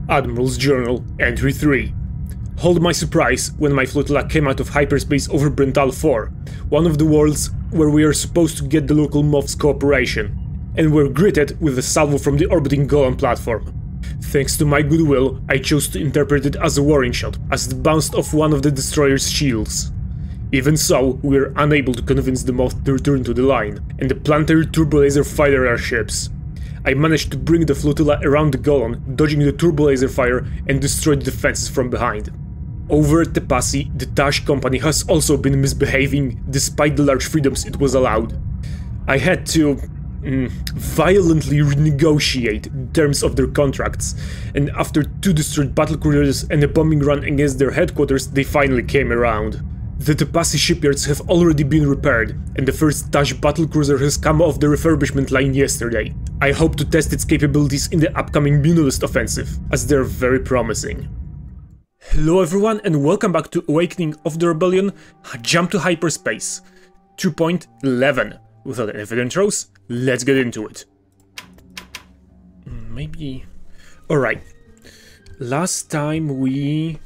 Admiral's Journal, Entry 3. Hold my surprise when my flotilla came out of hyperspace over Brental 4, one of the worlds where we are supposed to get the local Moth's cooperation, and were greeted with a salvo from the orbiting Golem platform. Thanks to my goodwill, I chose to interpret it as a warning shot, as it bounced off one of the destroyer's shields. Even so, we were unable to convince the Moth to return to the line, and the planetary turbolaser fighter airships. I managed to bring the flotilla around the Golem, dodging the turbolaser fire and destroyed the defenses from behind. Over at Tepasi, the Tash company has also been misbehaving despite the large freedoms it was allowed. I had to violently renegotiate terms of their contracts, and after 2 destroyed battlecruisers and a bombing run against their headquarters, they finally came around. The Tepasi shipyards have already been repaired, and the first Tash battlecruiser has come off the refurbishment line yesterday. I hope to test its capabilities in the upcoming Munilist offensive, as they're very promising. Hello everyone and welcome back to Awakening of the Rebellion, Jump to Hyperspace 2.11. Without any further intros, let's get into it. Maybe... Alright. Last time we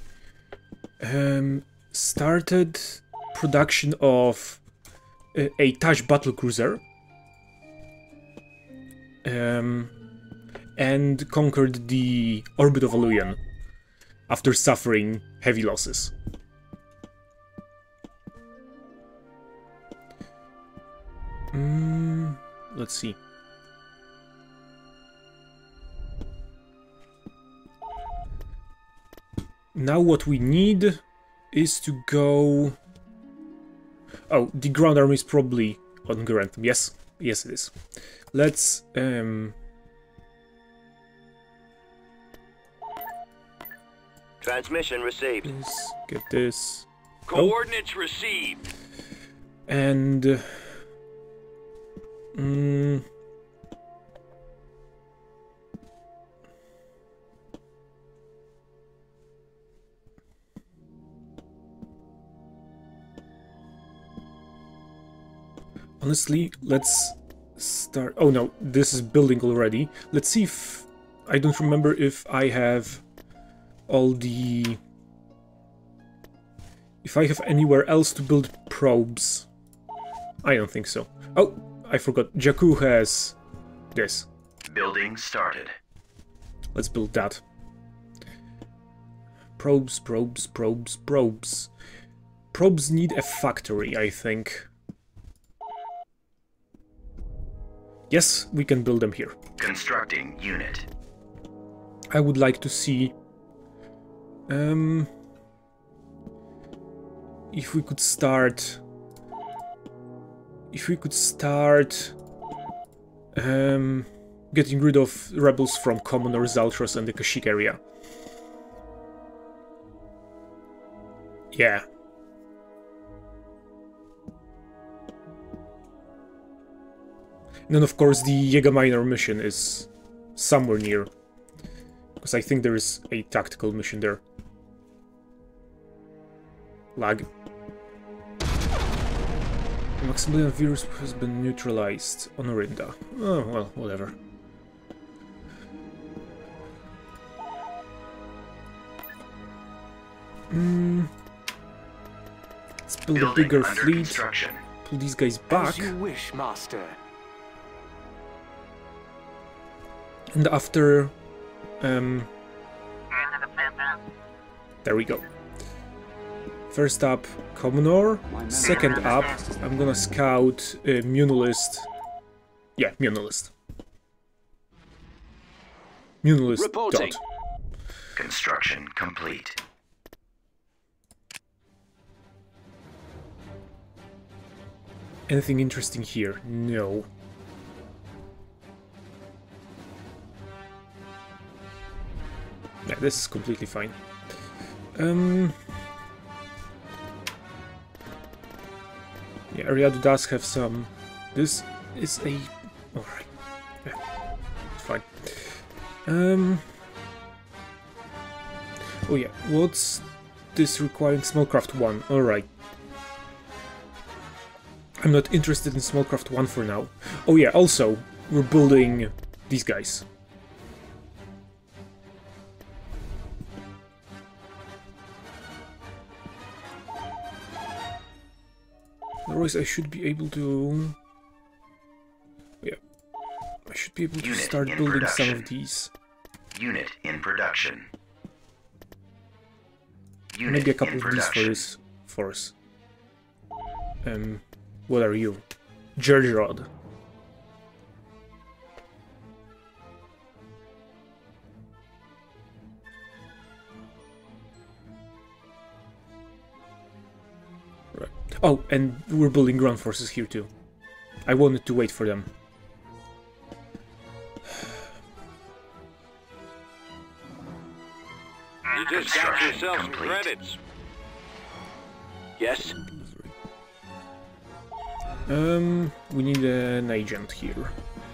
started production of a Tash battlecruiser and conquered the orbit of Aluyan after suffering heavy losses. Let's see. Now what we need is to go... Oh, the ground army is probably on Garantham. Yes, yes it is. Let's Transmission received. Let's get this. Coordinates received. And honestly, let's start. Oh no, this is building already. Let's see if I don't remember if I have all the... If I have anywhere else to build probes. I don't think so. Oh, I forgot. Jakku has this. Building started. Let's build that. Probes, probes, probes, probes. Probes need a factory, I think. Yes, we can build them here. Constructing unit. I would like to see... if we could start... getting rid of rebels from Commoner, Zaltros and the Kashyyyk area. Yeah. And then of course the Yega Minor mission is somewhere near. Because I think there is a tactical mission there. Lag. The Maximilian virus has been neutralized on Orinda. Oh, well, whatever. Let's build a bigger fleet. Pull these guys back. As you wish, Master. And after... there we go. First up, Commoner. Second up, I'm gonna scout Munilist. Yeah, Munilist. Munilist. Reporting. Dot. Construction complete. Anything interesting here? No. Yeah, this is completely fine. Yeah, Ariadu does have some... This is a... Alright. Yeah, it's fine. Oh yeah, what's this requiring? Smallcraft 1, alright. I'm not interested in Smallcraft 1 for now. Oh yeah, also, we're building these guys. Otherwise, I should be able to... Yeah. I should be able to start building some of these. Unit in production. Unit Maybe a couple in of these for production. this force. What are you? George Rod. Right. Oh, and we're building ground forces here too. I wanted to wait for them. You just got yourself some credits. Yes? We need an agent here.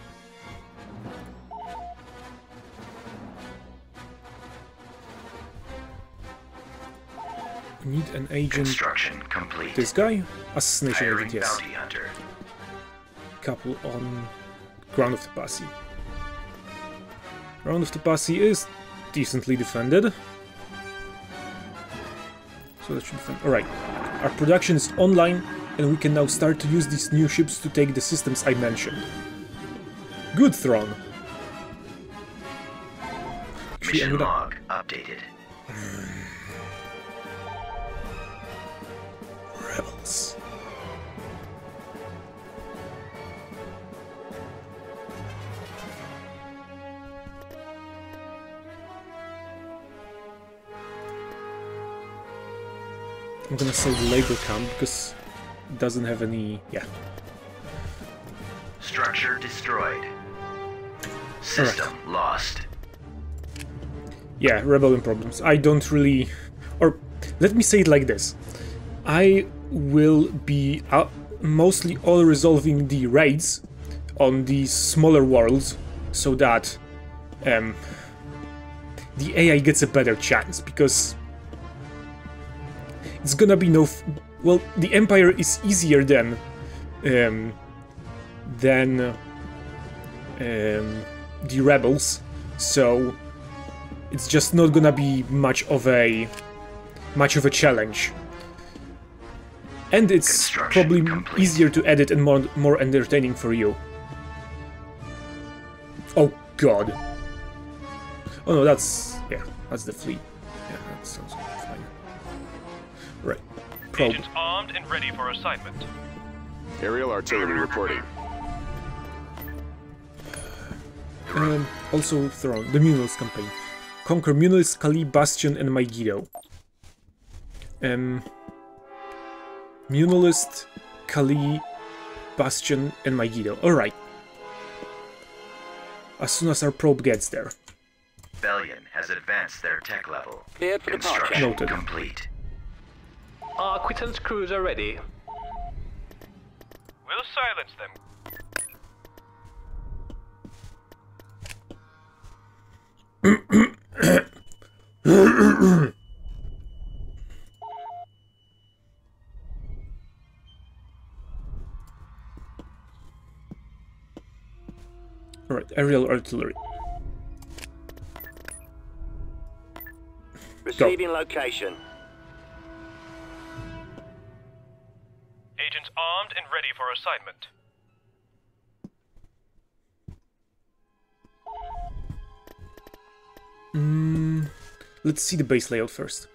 We need an agent. Construction complete. This guy? Assassination Hiring agent, yes. bounty hunter. Couple on Ground of Topasi. Ground of Topasi is decently defended. So that should be fine. Alright. Our production is online, and we can now start to use these new ships to take the systems I mentioned. Good, Thrawn. Actually, I'm Mission gonna... log updated. Rebels. I'm gonna sell the labor camp because it doesn't have any... yeah. Structure destroyed. System lost. Yeah, rebellion problems. I don't really... or, let me say it like this. I will be mostly all resolving the raids on these smaller worlds so that the AI gets a better chance, because it's gonna be no... well, the Empire is easier than the rebels, so it's just not gonna be much of a challenge. And it's probably easier to edit and more entertaining for you. Oh god. Oh no, that's... yeah, that's the fleet. Yeah, that sounds fine. Right. Probe. Agents armed and ready for assignment. Aerial artillery reporting. Also Thrawn, the Munilist campaign. Conquer Munilist, Kali, Bastion, and Megiddo. Munilist, Kali, Bastion, and Megiddo. Alright. As soon as our probe gets there. Bellion has advanced their tech level. Cleared for departure. Construction Noted. complete. Our Quittance crews are ready. We'll silence them. Alright, aerial artillery. Receiving location. Agents armed and ready for assignment. Let's see the base layout first.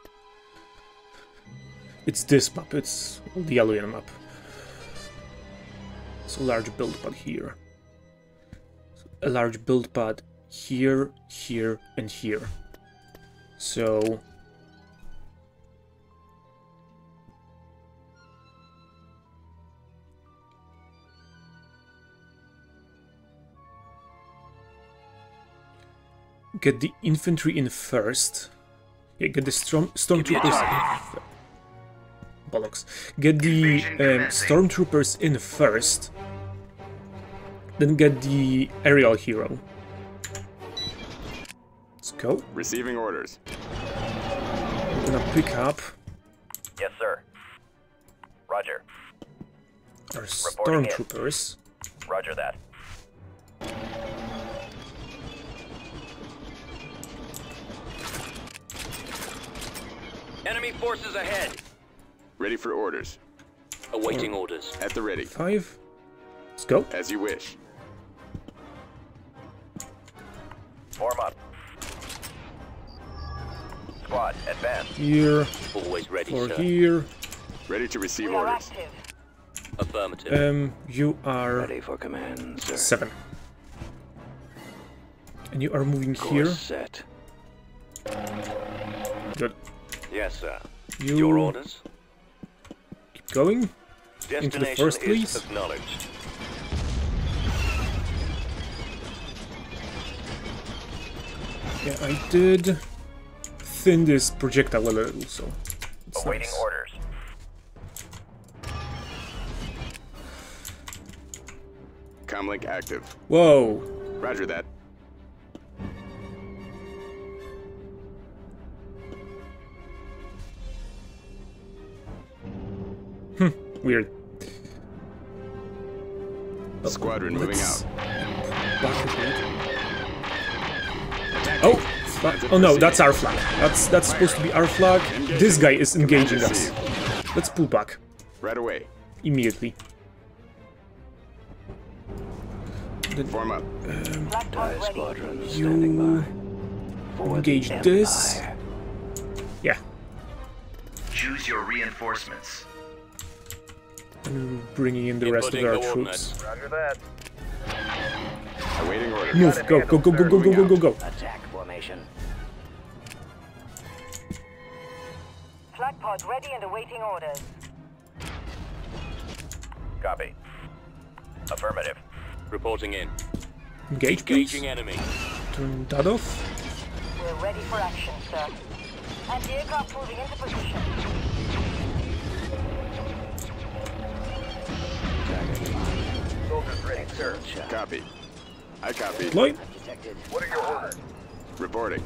It's this map, it's the Alien map. So a large build pad here. A large build pad here, here, and here. So... get the infantry in first. Yeah, get the stormtroopers in bollocks. Get the stormtroopers in first. Then get the aerial hero. Let's go. Receiving orders. I'm gonna pick up Yes, sir. Roger. our Reporting in. stormtroopers. Roger that. Enemy forces ahead. Ready for orders. Awaiting orders. At the ready. 5. Let's go. As you wish. Form up. Squad, advance. Here. Always ready, Or sir. here. Ready to receive We are orders. active. Affirmative. You are Ready for command, sir. 7. And you are moving here. Set. Good. Yes, sir. You Your orders? keep going. Destination the first, is please. acknowledged. Yeah, I did thin this projectile a little, so it's Awaiting nice. orders. Comlink active. Whoa! Roger that. Weird. Squadron moving Let's out. back a bit. Oh! Oh no, that's our flag. That's supposed to be our flag. This guy is engaging us. Let's pull back Right away. immediately. Form up. Black Hawk ready. You engage this. Yeah. Choose your reinforcements. And we're bringing in the rest of our troops. Roger that. Awaiting orders. Move! Go! Go! Go! Go! Go! Go! Go! Go! Go! Attack formation. Flag pod ready and awaiting orders. Copy. Affirmative. Reporting in. Engage, please. Engaging enemy. Turn that off. We're ready for action, sir. Anti-aircraft moving into position. Soldiers ready, sir. Copy. I copy. Deploy. What are your orders? Reporting.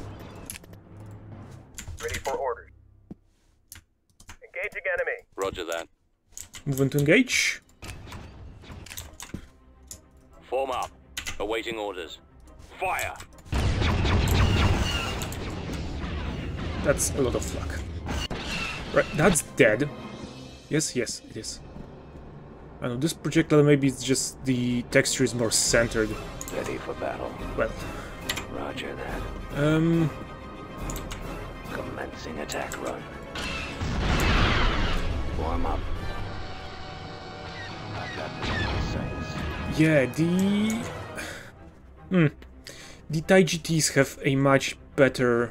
Ready for orders. Engaging enemy. Roger that. Moving to engage. Form up. Awaiting orders. Fire. That's a lot of flak. Right, that's dead. Yes, yes, it is. I know this projectile maybe it's just the texture is more centered. Ready for battle. Well, Roger that. Commencing attack run. Form up. I've got sights. yeah, the TIE GTs have a much better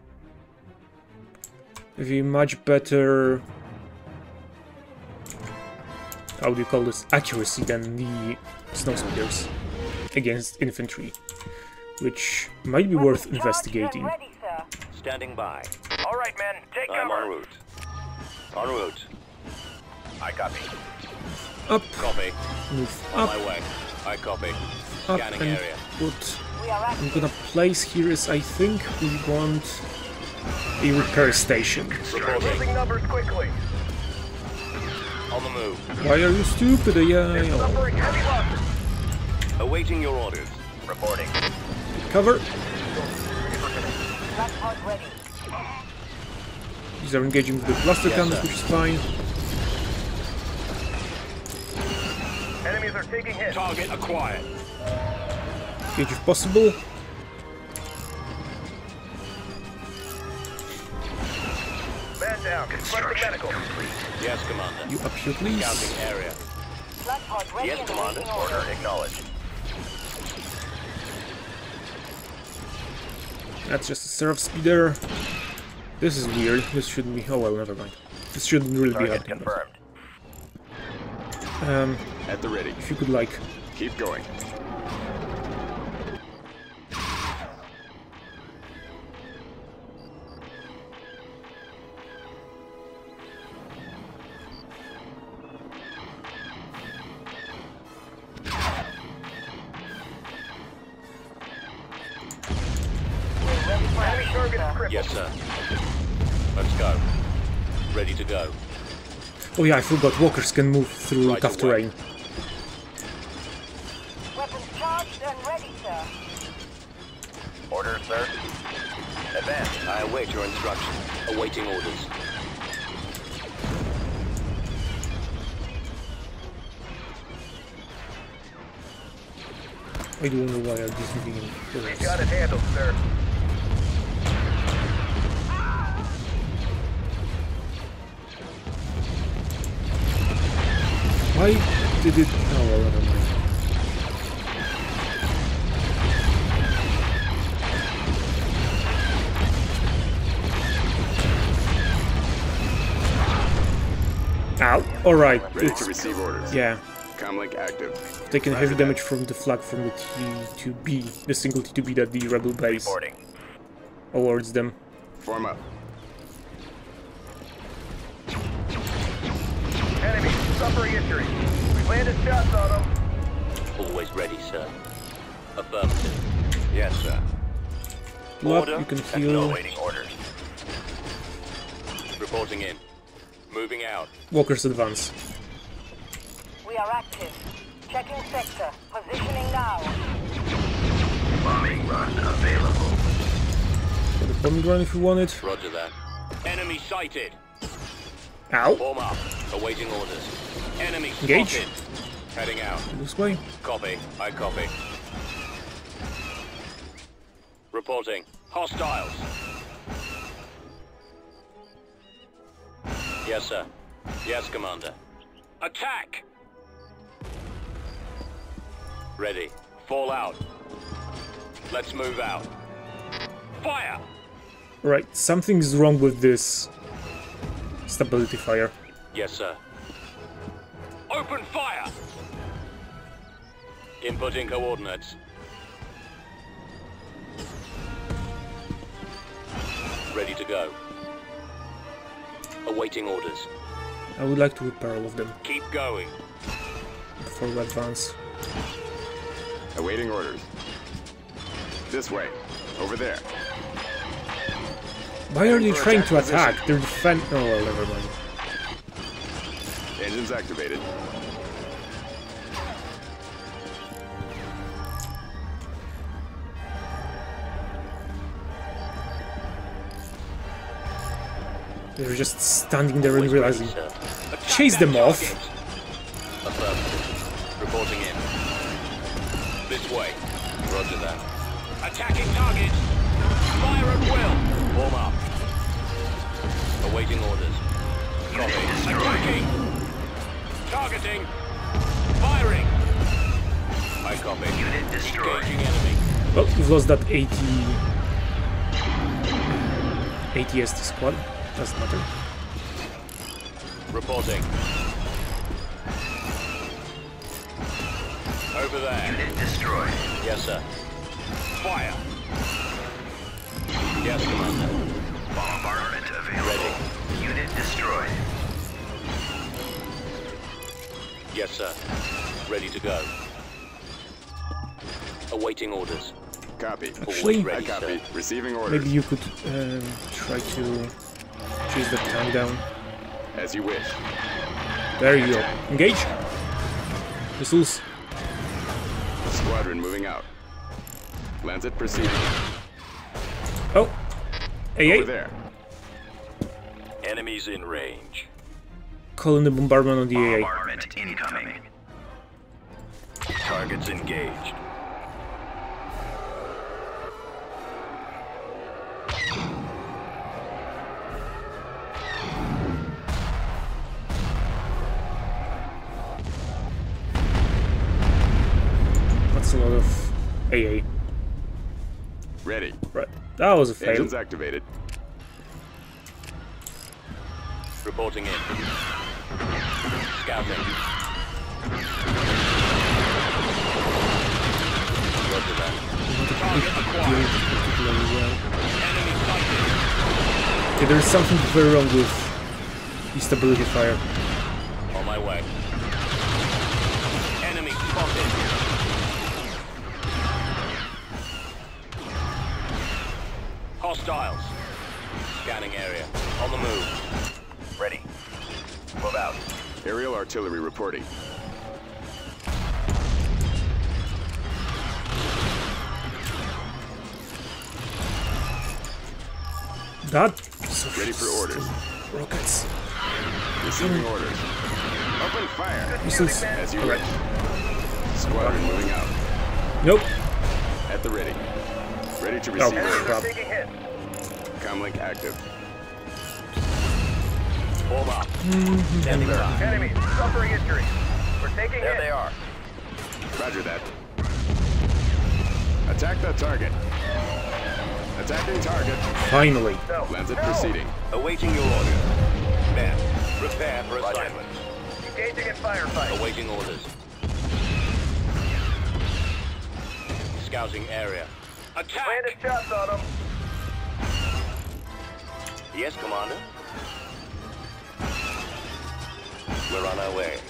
how do you call this, accuracy than the snow speeders against infantry, which might be worth Weapons charged and investigating. ready, sir. Standing by. All right, men. Take cover. I'm en route. En route. I copy. Up, Copy. move On up, my way. I copy. up, Scanning and area. what We are I'm active. gonna place here is I think we want a repair station. Reporting. Numbers quickly. On the move. Why are you stupid? Yeah, I know. Suffering heavy losses. Awaiting your orders. Reporting. Cover. Black pod ready. These are engaging with the cluster cannons, sir. which is fine. Enemies are taking hits. Target acquired. Engage if possible. Man down. Construction complete. Yes, Commander. You up here, please. Scouting area. Black pod ready Yes, and Commander. awaiting orders. Order acknowledged. That's just a Seraph speeder. This is weird. This shouldn't be. Oh well, never mind. This shouldn't really be Target happening. but, confirmed. At the ready. if you could like Keep going. We're ready for action, sir. Yes, sir. Let's go. Ready to go. Oh yeah, I forgot walkers can move through Right tough away. terrain. Weapons charged and ready, sir. Orders, sir. Advance. I await your instructions. Awaiting orders. I don't know why I'm just moving in. We've got it handled, sir. Why did it... Oh well, never mind. Ow! Alright, Ready to receive orders. yeah. Comlink active. Taking Roger heavy that. damage from the flag from the T2B, the single T2B that the rebel base Reporting. awards them. Form up. Enemy, suffering injury. We landed shots on them. Always ready, sir. Affirmative. Yes, sir. Blood, you can heal. Awaiting orders. Reporting in. Moving out. Walker's advance. We are active. Checking sector. Positioning now. Bombing run available. For the bombing run if you want it. Roger that. Enemy sighted. Ow! Form up. Awaiting orders. Enemy Engage. spotted. Heading out. This way. Copy. I copy. Reporting. Hostiles. Yes, sir. Yes, Commander. Attack! Ready. Fall out. Let's move out. Fire! Right, something's wrong with this stability fire. Yes, sir. Open fire! Inputting coordinates. Ready to go. Awaiting orders. I would like to repair all of them Keep going. before we advance. Awaiting orders. This way. Over there. Why are they For trying to attack attack? They're defend. Oh well, never mind. Engines activated. They're just standing there and Always realizing. ready, sir. Attack Chase that them off. target. Affirmative. Reporting in. This way. Roger that. Attacking target. Fire at will. Warm up. Awaiting orders. Copy. Attacking. Targeting. Firing. I copy. Unit destroyed. Engaging enemy. Well, we've lost that 80 ST squad. Doesn't matter. Reporting. Over there. Unit destroyed. Yes, sir. Fire. Yes, Commander. Bombardment available. Ready. Unit destroyed. Yes, sir. Ready to go. Awaiting orders. Copy. Actually, I ready, copy. sir. Receiving orders. maybe you could try to chase that tank down. As you wish. There you go. Engage. Missiles. Squadron moving out. Lancet proceeding. Oh. Over AA. there. Enemies in range. Calling the bombardment on the AA. Bombardment incoming. Targets engaged. That's a lot of AA. Ready. Right. That was a fail. Engines activated. Reporting in. Scouting. Roger that. Target acquired. Particularly well. Enemy sighted. Okay, there's something very wrong with the stability fire. On my way. Enemy spotted. Hostiles. Scanning area. On the move. Ready. Move out. Aerial artillery reporting. That Ready for orders. rockets. Receiving orders. Open fire. Missiles. As you wish. Squadron moving out. Nope. At the ready. Ready to Oh, receive Enemies are crap. taking hits. Comlink active. Form up. Standing by. Enemies suffering injuries. We're taking There hits. they are. Roger that. Attack the target. Attacking target. Finally. No. Lancet no. proceeding. Awaiting your order. Men, prepare for assignment. Engaging in firefight. Awaiting orders. Scouting area. Attack! Landed shots on them. Yes, Commander. We're on our way.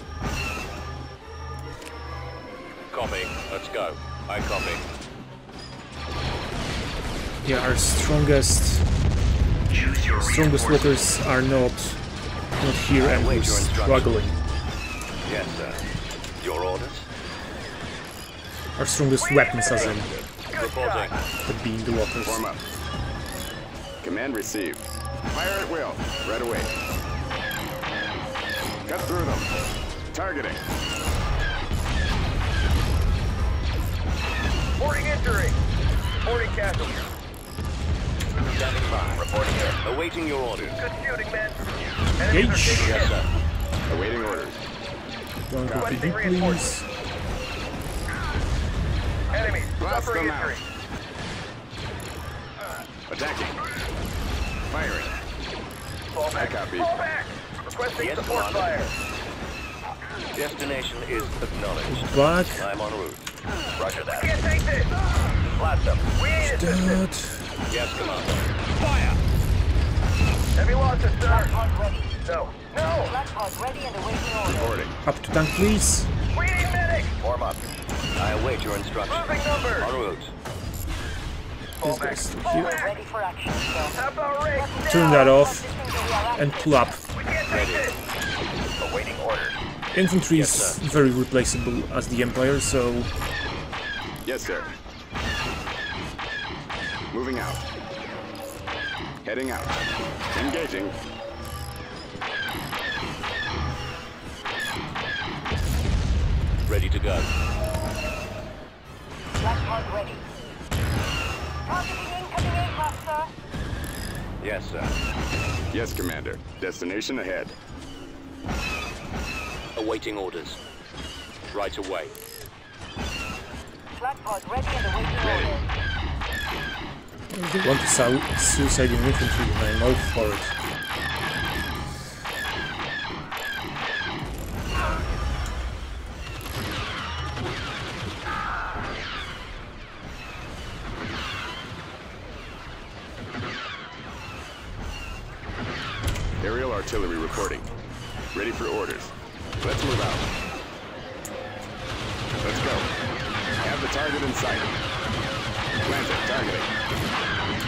Copy. Let's go. I copy. Yeah, our strongest waters are not here, and we're struggling. Yes, sir. Your orders? Our strongest weapons, as in, Reporting. would be in the waters. Form up. Command received. Fire at will. Right away. Cut through them. Targeting. Reporting injury. Reporting casualty. Standing by. Reporting here. Awaiting your orders. Good shooting, men. Enemies are Gage. taking Yes, hits. sir. Awaiting orders. Don't go Requesting please. reinforcements. Enemies Blast suffering them out. injury. Attacking. Firing. Fall back. I copy. Fall back. Requesting Yes, support Commander. fire. Destination is acknowledged. Back. I'm en route. Roger that. Can't take this. Blast them. We ain't assisted. That. Yes, Commander. Fire! Heavy losses, sir. Blackhawk ready. No. No. Blackhawk ready and awaiting orders. Reporting. Up to tank, please. We need medics. Form up. I await your instructions. Moving numbers. En route. Fall This back. guy's still Fall here. back. Ready for action, sir. How about Rick? Turn that off Transition to rear and action. pull up. We can't take this. Awaiting orders. Infantry Yes, is sir. very replaceable as the Empire, so Yes, sir. Moving out. Heading out. Engaging. Ready to go. Blackhawk ready. Targeting incoming aircraft, sir. Yes, sir. Yes, Commander. Destination ahead. Awaiting orders. Right away. Blackhawk ready and awaiting orders. they want to suicide in infantry, and I'm all for it. Aerial artillery reporting. Ready for orders. Let's move out. Let's go. Have the target in sight. Lancet targeting.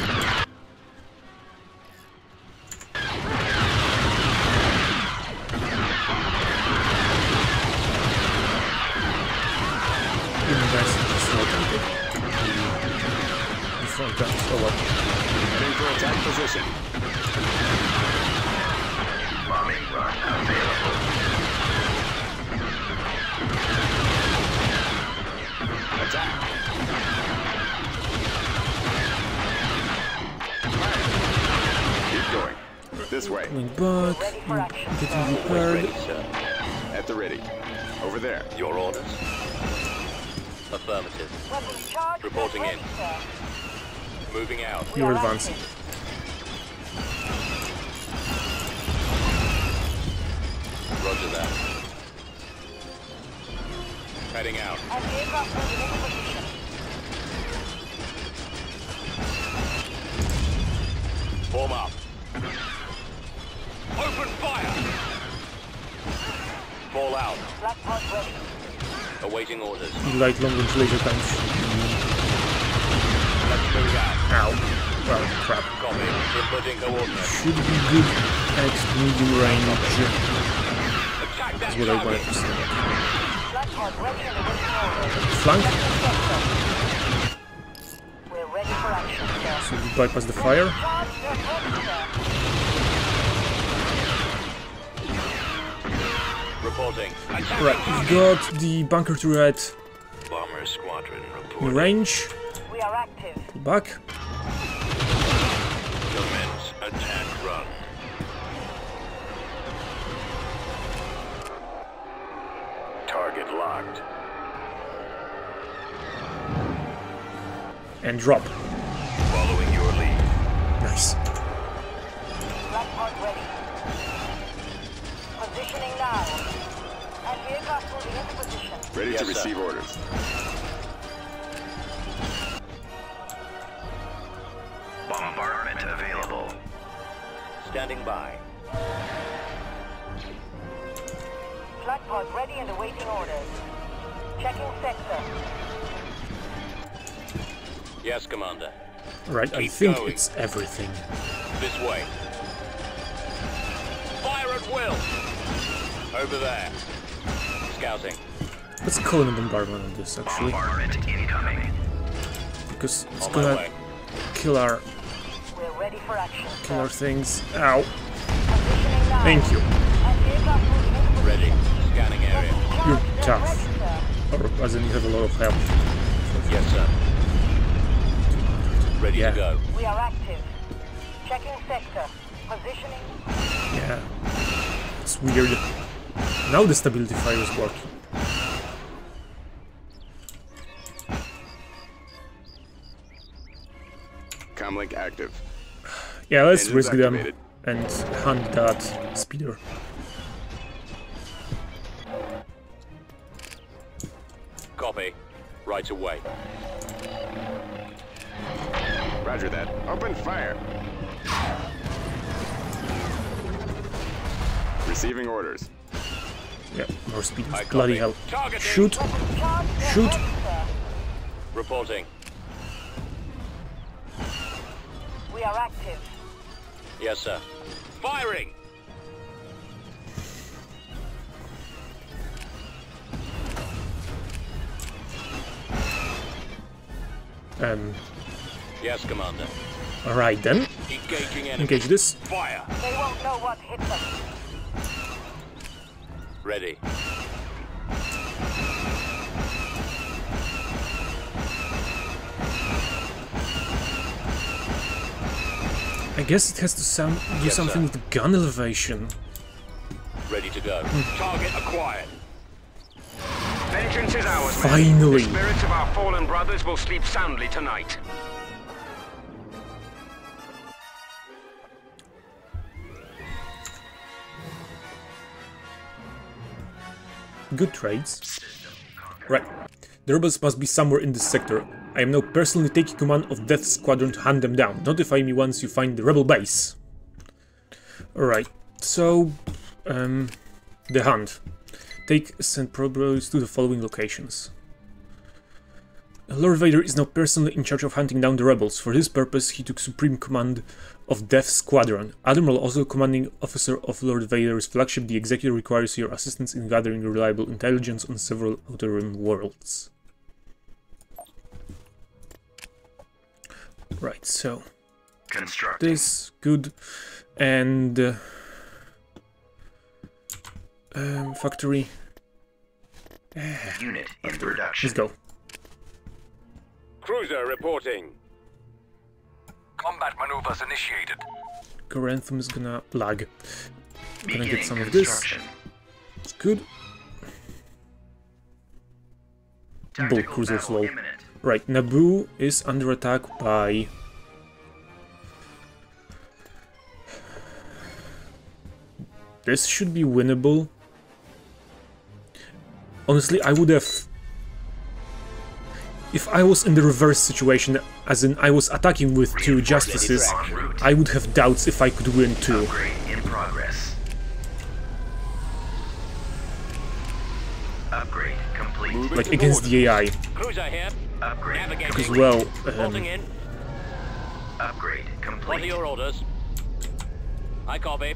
University is not needed. The front guns, oh well. Heading for attack position. Bombing run available. Attack. Keep going. This way. Going back, Ready for action, getting sir. repaired. Ready, sir. At the ready. Over there. Your orders? Affirmative. Weapons charged. Reporting ready, in. sir. Moving out. We You're are advancing. active. Roger that. Heading out. And the aircraft moving into position. Form up. Open fire! Fall out. Blackhawk ready. Awaiting orders. Light long range laser guns. Let's move out. Ow. Well, crap. Copy. Inputting coordinates. Should be good at medium range. Attack that That's what I wanted to target. say. Blackhawk ready and awaiting orders. Flank, We're ready for action, sir. so we bypass the fire. Charge, they're ready, sir. Reporting. Attacking Right, target. we've got the bunker turret Bombers Empire squadron In reporting. range. We are active. Pull back. Commence attack run. Target locked. And drop. Following your lead. Nice. Black Hawk ready. Positioning now. Anti-aircraft moving into position. Ready Yes, to sir. receive orders. Bombardment available. Standing by. Flag pod ready and awaiting orders. Checking sector. Yes, Commander. Right, I Keep think going. it's everything. This way. Fire at will. Over there. Scouting. Let's call in a bombardment on this actually, Bombardment incoming. because it's On my gonna way. kill our We're ready for action, sir. things. Ow! Positioning now. Thank you. Anti-aircraft moving into position. Ready. Scanning area. You're Charge tough. ready, sir. Or as in you have a lot of help. Yes, sir. Ready Yeah. to go. We are active. Checking sector. Positioning. Yeah. It's weird. Now the stability fire is working. Comlink active. Yeah, let's Engines risk them activated. and hunt that speeder. Copy. Right away. Roger that. Open fire. Receiving orders. Yeah, more speeders. I Bloody copy. hell. Targeting. Shoot! Charge Shoot. ready, sir. Reporting. We are active. Yes, sir. Firing! Yes, Commander. Alright then. Engaging enemy. Engage this. Fire! They won't know what hit them. Ready. I guess it has to do Yes, something sir. with gun elevation. Ready to go. Target acquired. Vengeance is ours, men. Finally. The spirits of our fallen brothers will sleep soundly tonight. Good trades. Right. The rebels must be somewhere in this sector. I am now personally taking command of Death Squadron to hunt them down. Notify me once you find the rebel base. Alright, so... the hunt. Take St. Probos to the following locations. Lord Vader is now personally in charge of hunting down the rebels. For this purpose, he took supreme command of Death Squadron. Admiral, also commanding officer of Lord Vader's flagship, the Executive requires your assistance in gathering reliable intelligence on several Outer Rim worlds. Right, so... Constructing. this, good, and... factory. Unit in production. Let's go. Cruiser reporting. Combat maneuvers initiated. Coranthum is gonna lag. Gonna Beginning get some of this. construction. It's good. Bulk Tactical cruiser battle slow. imminent. Right, Naboo is under attack by... This should be winnable. Honestly, I would have... If I was in the reverse situation, as in I was attacking with two Justices, En route. I would have doubts if I could win too. Upgrade in progress. Upgrade complete. Moving Like to against the AI Cruiser here. Upgrade Navigating. as well. Reporting in. Upgrade What are complete. your orders? I copy.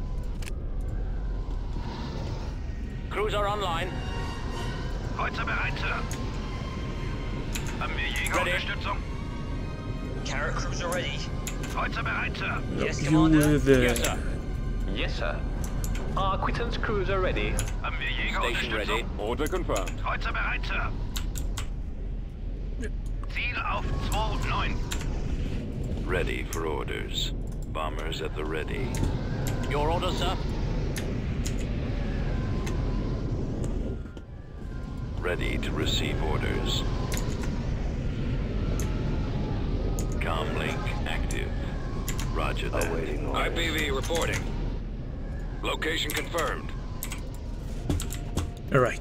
Cruiser online. Heute bereit, Sir. Haben wir Jägerunterstützung? Carrot cruiser ready. Heute bereit, Sir. Yes, You Commander. with Yes, sir. Yes, sir. Quittance cruiser ready. Haben wir Station ready. Jägerunterstützung? Order confirmed. Heute bereit, Sir. Ziel auf 2-9. Ready for orders. Bombers at the ready. Your order, sir? Ready to receive orders. Comlink active. Roger that. IPV reporting. Location confirmed. Alright.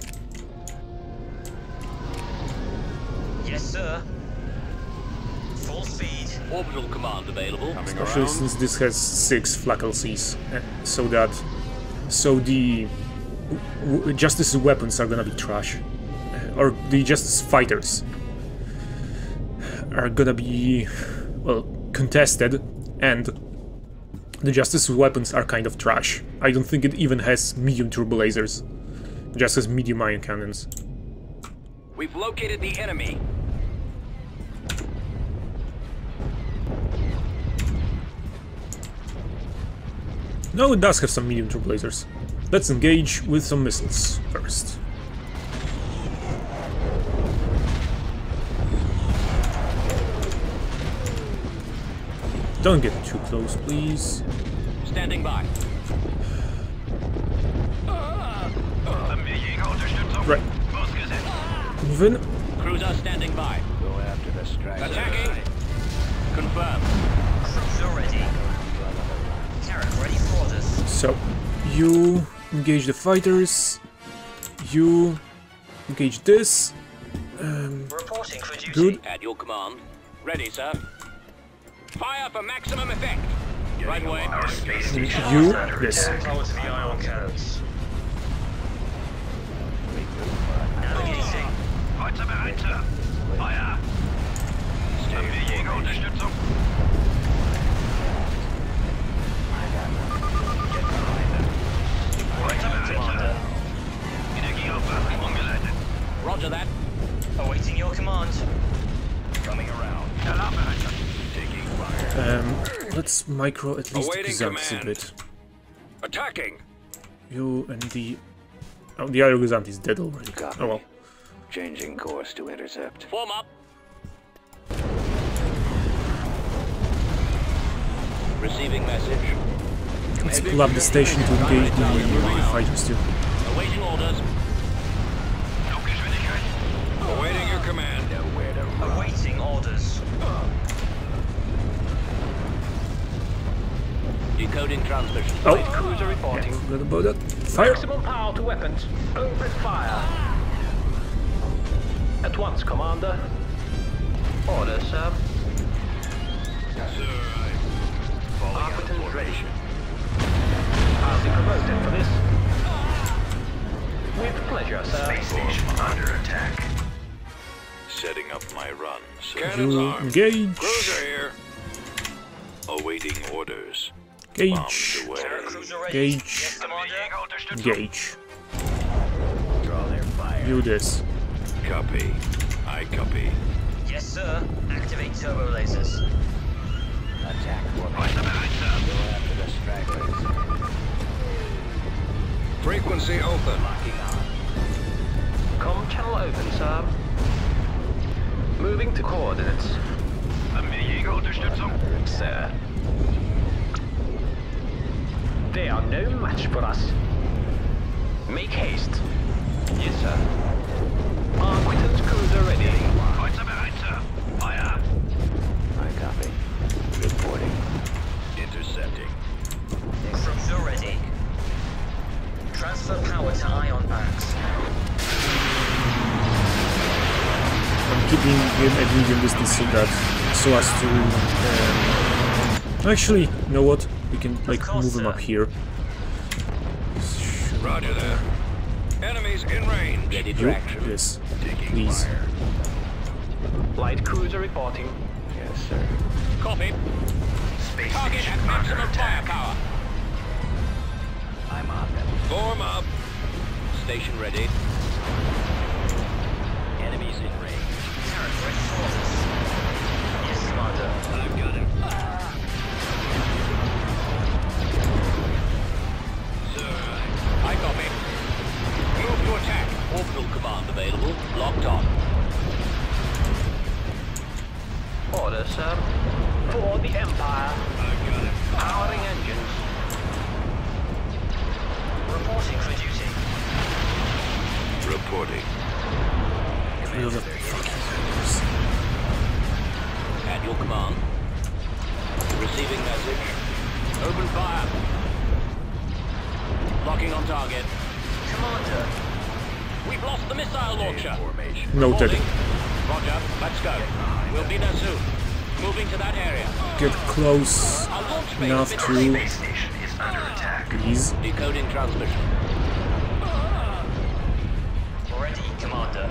Yes, sir. Full speed. Orbital command available. Especially since this has 6 flak LCs, so the Justice's weapons are gonna be trash, or the Justice fighters are gonna be, well, contested, and the Justice's weapons are kind of trash. I don't think it even has medium turbo lasers, it just has medium ion cannons. We've located the enemy. No, it does have some medium turbo lasers. Let's engage with some missiles first. Don't get too close, please. Standing by. Right. Move in. Cruiser standing by. Go after the strike. Attacking. Confirmed. Cruiser ready. Carrack ready for orders. So, you engage the fighters. You engage this. Reporting for duty. Good. At your command. Ready, sir. Fire for maximum effect. Right away. Our space station You is under this. attack. Power to the ion cannons. Navigating. Heute bereit, Sir. Feuer. Haben wir Jägerunterstützung? Heute bereit, Sir. Energieaufwärme umgeleitet. Roger that. Awaiting your command. Coming around. Alarm bereit, Sir. Taking fire. Let's micro at least Awaiting Xanthus a command. bit. Attacking. You and the... Oh, the other Xanth is dead already. Copy. Oh well. Changing course to intercept. Form up. Receiving message. Let's pull up the station to engage the fighters too. Awaiting orders. Fluggeschwindigkeit. Awaiting your command. Awaiting orders. Decoding transmission. Oh, Cruiser reporting. forgot about that. Fire! Maximum power to weapons. Open fire. At once, Commander. Orders, sir. Arquitans ready. I'll be promoted for this. With pleasure, sir. Space station under attack. Setting up my run, sir. Cannons You armed. engage. Cruiser here. Awaiting orders. Engage. Bombs away. Cruiser ready. Engage. Yes, Commander. Jägerunterstützung. Engage. Draw their fire. Do this. Copy. I copy. Yes, sir. Activate turbo lasers. Attack formation. Heute bereit, Sir. Go after the stragglers. Frequency open. Locking on. Com channel open, sir. Moving to coordinates. Haben wir Jägerunterstützung? Sir. They are no match for us. Make haste. Yes, sir. Arquitans cruiser ready. Heute bereit, Sir. Feuer. I copy. Reporting. Intercepting. Cruiser ready. Transfer power to ion banks. I'm keeping him at medium distance so as to... actually, you know what? We can like course, move him sir. up here. Roger that. Enemies in range. Ready You, for action. this, Taking please. fire. Light cruiser reporting. Yes, sir. Copy. Space Target station at under maximum attack. firepower. I'm on them. Form up. Station ready. Enemies in range. Carrack ready for orders. Yes, Commander. I've got him. Sir, I copy. Move to attack. Orbital command available. Locked on. orders, sir. For the Empire. Powering engines. Reporting for duty. Reporting. Where the fuck is At your command. Receiving message. Open fire. Locking on target. Commander. We've lost the missile launcher. Formation. Noted. Reporting. Roger, let's go. We'll be there soon. Moving to that area. Get close Our launch base enough has been to... Space station is under attack. Please. Decoding transmission. Ready, Commander.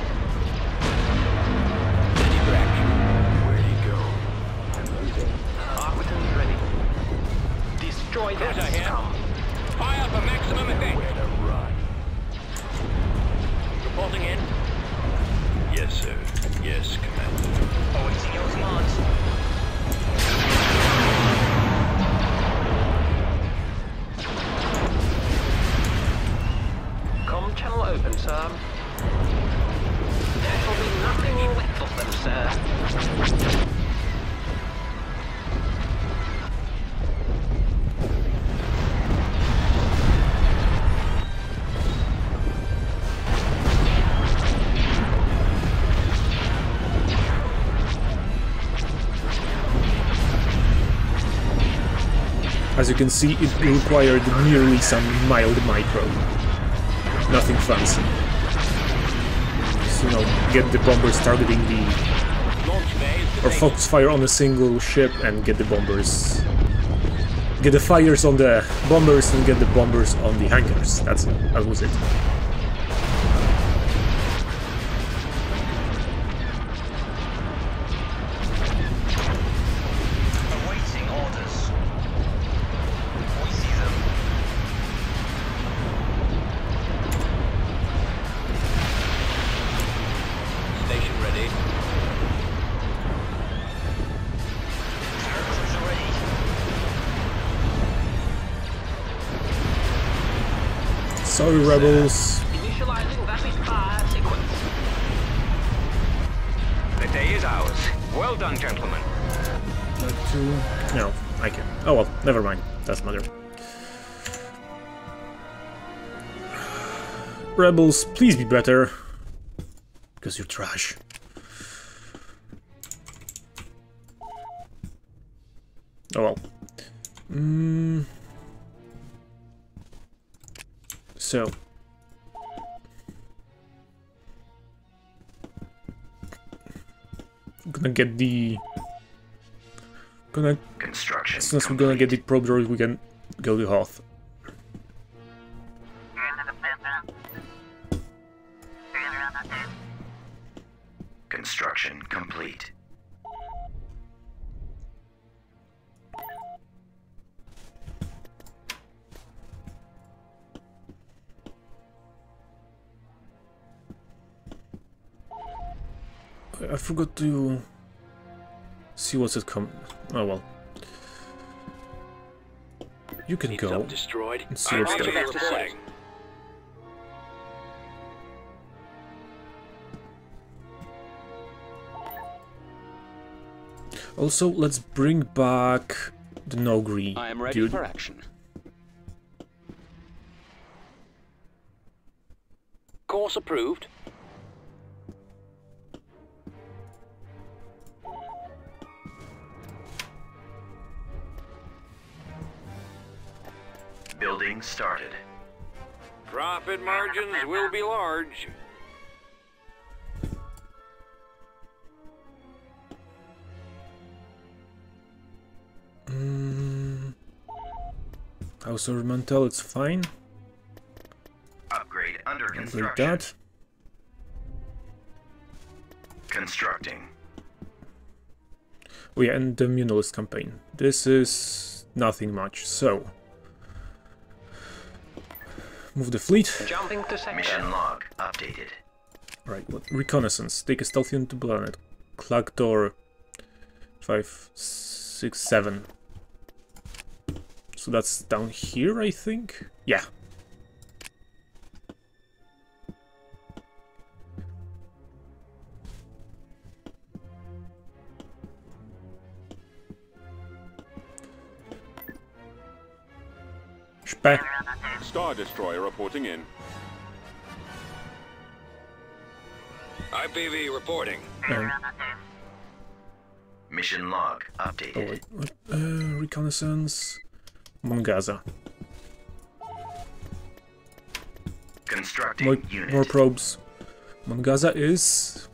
Ready for action. Where do you go? Arquitons ready. Destroy that Cruiser here. scum. Fire for maximum effect. Where to run? Reporting in. Yes, sir. Yes, Commander. Awaiting your command. Com channel open, sir. There shall be nothing left of them, sir. As you can see, it required merely some mild micro. Nothing fancy. Just, you know, get the bombers targeting the... Launch base. or focus fire on a single ship and get the bombers... get the fires on the bombers and get the bombers on the hangars. That was it. Awaiting orders. We see them. Station ready. Cruiser ready. Sorry, rebels. Initializing rapid fire sequence. The day is ours. Well done, gentlemen. No, I can. Oh well, never mind. Doesn't matter. Rebels, please be better. Because you're trash. Oh well. So. Gonna get the... Construction. As soon as we're gonna get the probe droid, we can go to Hoth. Construction complete. I forgot to see what's it come. Oh well. You can Need go something destroyed. and see what's Roger there. that reporting. Also, let's bring back the Nogri I am ready dude. for action. Course approved. Building started. Profit margins will be large. House of Mantel, it's fine. Upgrade under Like construction. that. Constructing. Oh yeah, and the Munolist campaign. This is nothing much, so... Move the fleet. Jumping to sector. Mission log updated. Right, what? Reconnaissance. Take a stealthy into planet. Clactor 5, 6, 7. So that's down here, I think? Yeah. Bye. Star Destroyer reporting in. IPV reporting. Mission log Oh updated. wait, what? Reconnaissance. Mongaza. Constructing More, unit. more probes. Mongaza is...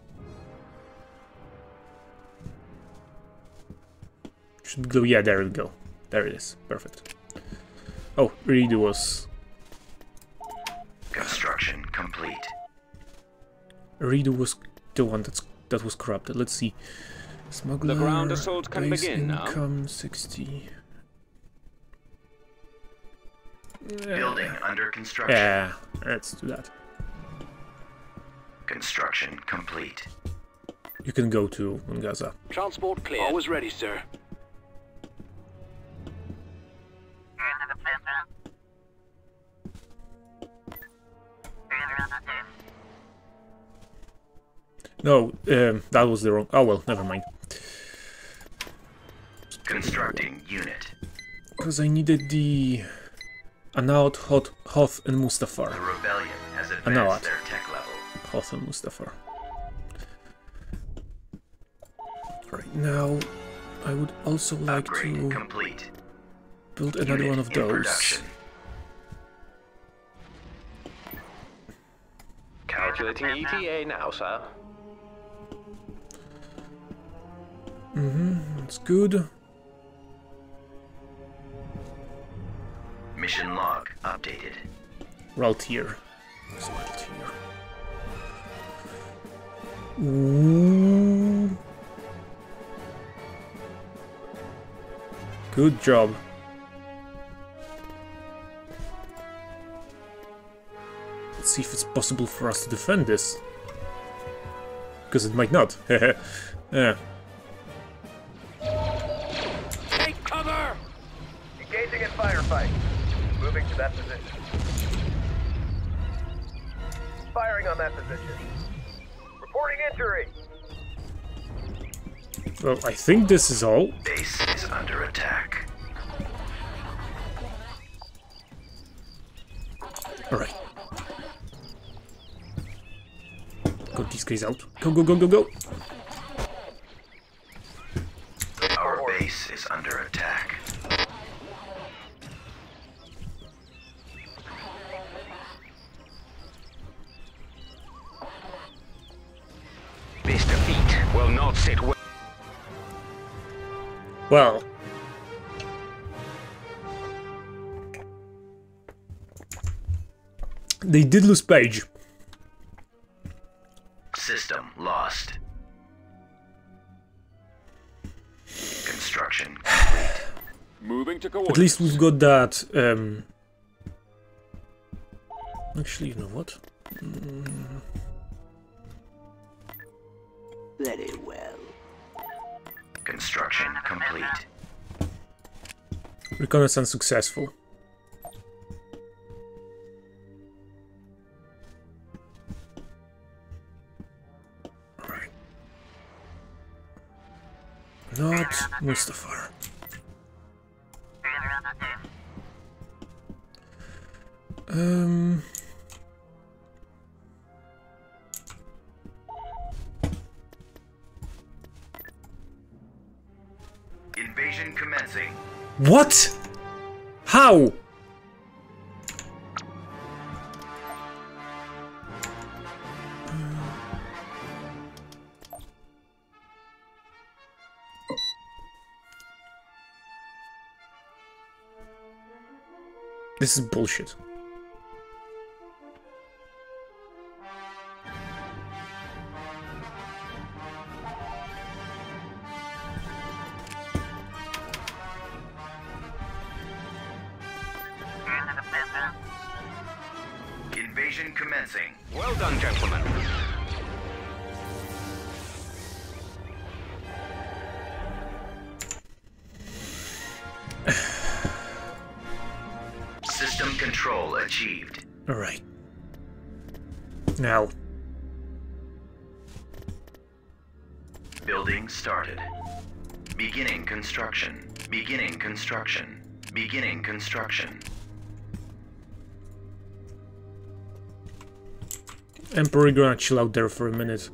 Should go, yeah, there we go. There it is. Perfect. Oh, Redo was... Construction complete. Redo was the one that was corrupted. Let's see. Smuggler... The ground assault can base begin now. income 60... Building under construction. Yeah, let's do that. Construction complete. You can go to Mongaza. Transport clear. Always ready, sir. No, that was the wrong... Oh well, never mind. Constructing unit. Because I needed the... Anaut, Hoth, and The Mustafar. rebellion has know advanced it. their tech level. Hoth and Mustafar. Right, now I would also like Upgrade to complete. build another Unit one of in those. production. Calculating ETA now, sir. That's good. Mission log updated. Raltier. Where's Raltier? Ooh. Good job. Let's see if it's possible for us to defend this. Because it might not. Yeah. Take cover! Engaging in firefight. Moving to that position. Firing on that position. Reporting injury. Well, I think this is all. Base is under attack. Alright. Got these guys out. Go, go, go, go, go! Our base is under attack. This defeat will not sit well. Well. They did lose Page. System lost. Construction complete. Moving to At coordinates. least we've got that, Actually, you know what? Very well. Construction complete. Reconnaissance successful. Alright. Not Mustafar. Invasion commencing. What? How? This is bullshit. Invasion commencing. Well done, gentlemen. System control achieved. Alright. Now. Building started. Beginning construction. Beginning construction. Beginning construction. Emperor, you're gonna chill out there for a minute.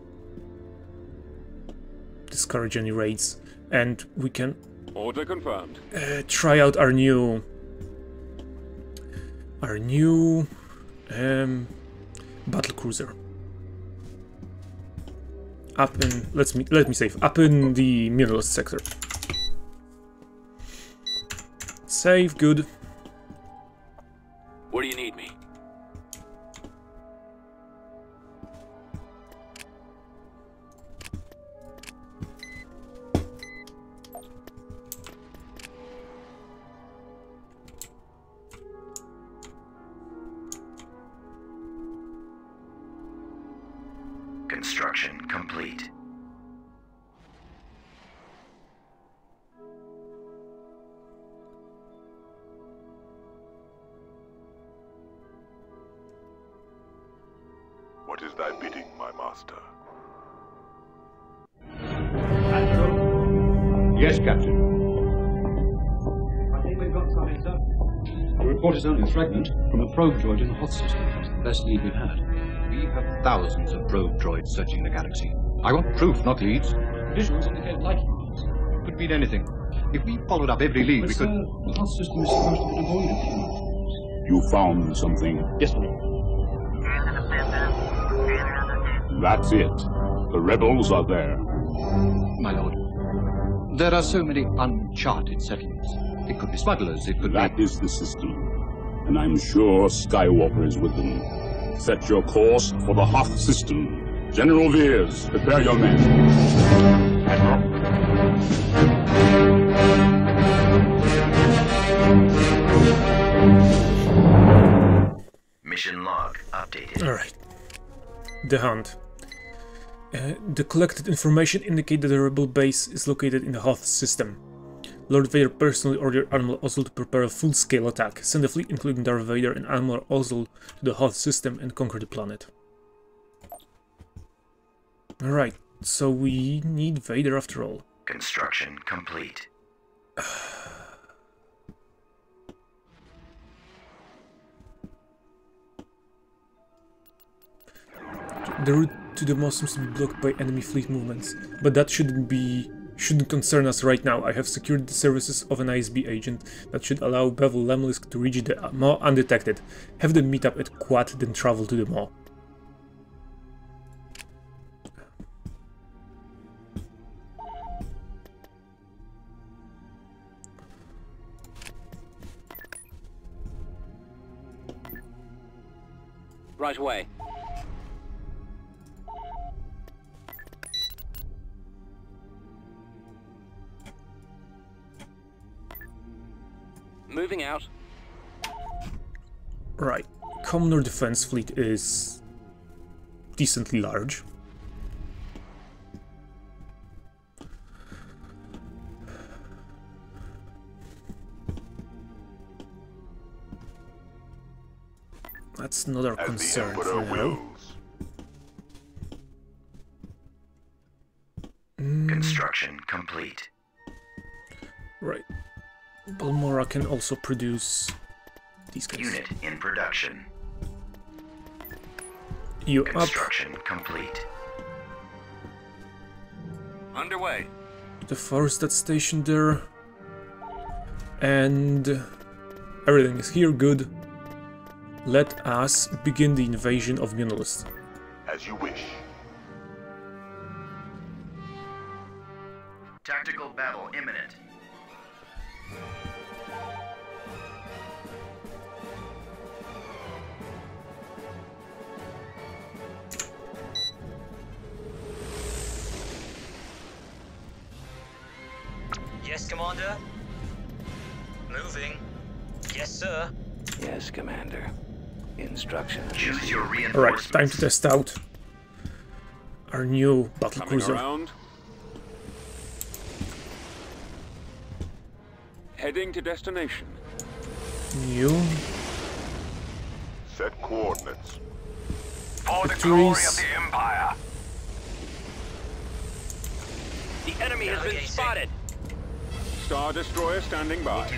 Discourage any raids. And we can Order confirmed. try out our new battle cruiser. Up in let me save. Up in the Munilist sector. Save, good. Where do you need me? Construction complete. What is thy bidding, my master? Yes, Captain. I think we've got something, sir. The report is only a fragment from a probe droid in the Hoth system. It's the best lead we've had. We have thousands of probe droids searching the galaxy. I want proof, not leads. Visuals indicate light paths. Could mean anything. If we followed up every lead, we could... the Hoth system is supposed to be devoid of humans. You found something? Yes, sir. That's it. The rebels are there. My lord. There are so many uncharted settlements. It could be smugglers, it could be... That is the system. And I'm sure Skywalker is with them. Set your course for the Hoth system. General Veers, prepare your men. Admiral. Mission log updated. Alright. The Hunt. The collected information indicate that the rebel base is located in the Hoth system. Lord Vader personally ordered Admiral Ozzel to prepare a full-scale attack, send a fleet including Darth Vader and Admiral Ozzel to the Hoth system and conquer the planet. Alright, so we need Vader after all. Construction complete. The route to the Maw seems to be blocked by enemy fleet movements, but that shouldn't concern us right now. I have secured the services of an ISB agent that should allow Bevel Lemlisk to reach the Maw undetected. Have them meet up at Quad, then travel to the Maw. Right away. Moving out. Right. Commoner Defense Fleet is decently large. That's not our concern for now. Construction complete. Right. Balmora can also produce these guys. Unit in production. You up. Construction complete. Underway. The force that's stationed there. And everything is here, good. Let us begin the invasion of Munilist. As you wish. Tactical battle imminent. Yes, Commander. Moving. Yes, sir. Yes, Commander. Instructions. Choose your reinforcements. Alright, time to test out our new battle cruiser. Around. Heading to destination. New. Set coordinates. For the glory of the Empire. The enemy has been spotted. Star Destroyer standing by.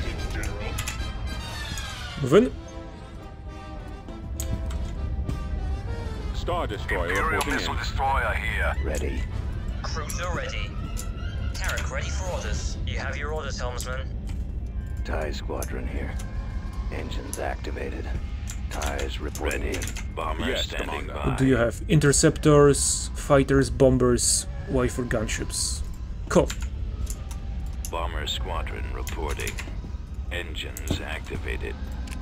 Moving. Star Destroyer Imperial reporting missile in. destroyer here. Ready. Cruiser ready. Carrick ready for orders. You have your orders, helmsman. TIE squadron here. Engines activated. TIEs reporting Ready. in. Bomber Yes, standing Commander. by. What do you have? Interceptors, fighters, bombers, Y for gunships. Cool. Bomber squadron reporting. Engines activated.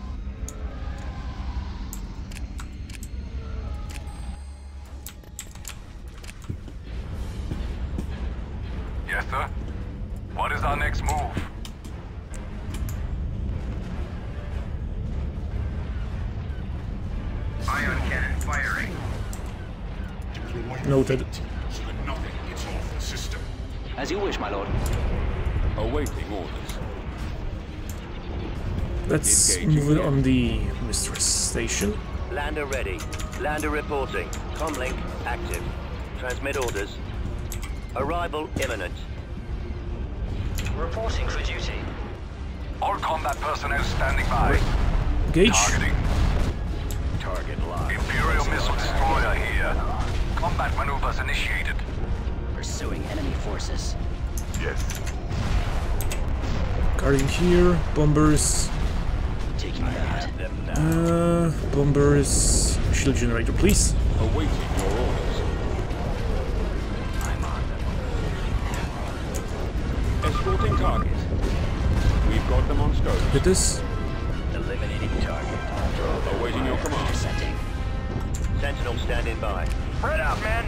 Yes, sir. What is our next move? Ion cannon firing. Noted. So that nothing gets off the system. As you wish, my lord. Awaiting orders. Let's Engaging move it here. on the Mistress Station. Lander ready. Lander reporting. Comlink active. Transmit orders. Arrival imminent. Reporting for duty. All combat personnel standing by. Engage. Targeting. Target locked. Imperial missile destroyer here. Combat maneuvers initiated. Pursuing enemy forces. Yes. Guarding here. Bombers. Taking that. Bombers. Shield generator, please. Awaiting your orders. I'm on them. Escorting target. We've got them on scope. Get this. Eliminating target. Awaiting your command. Intercepting. Sentinel standing by. Spread out, men.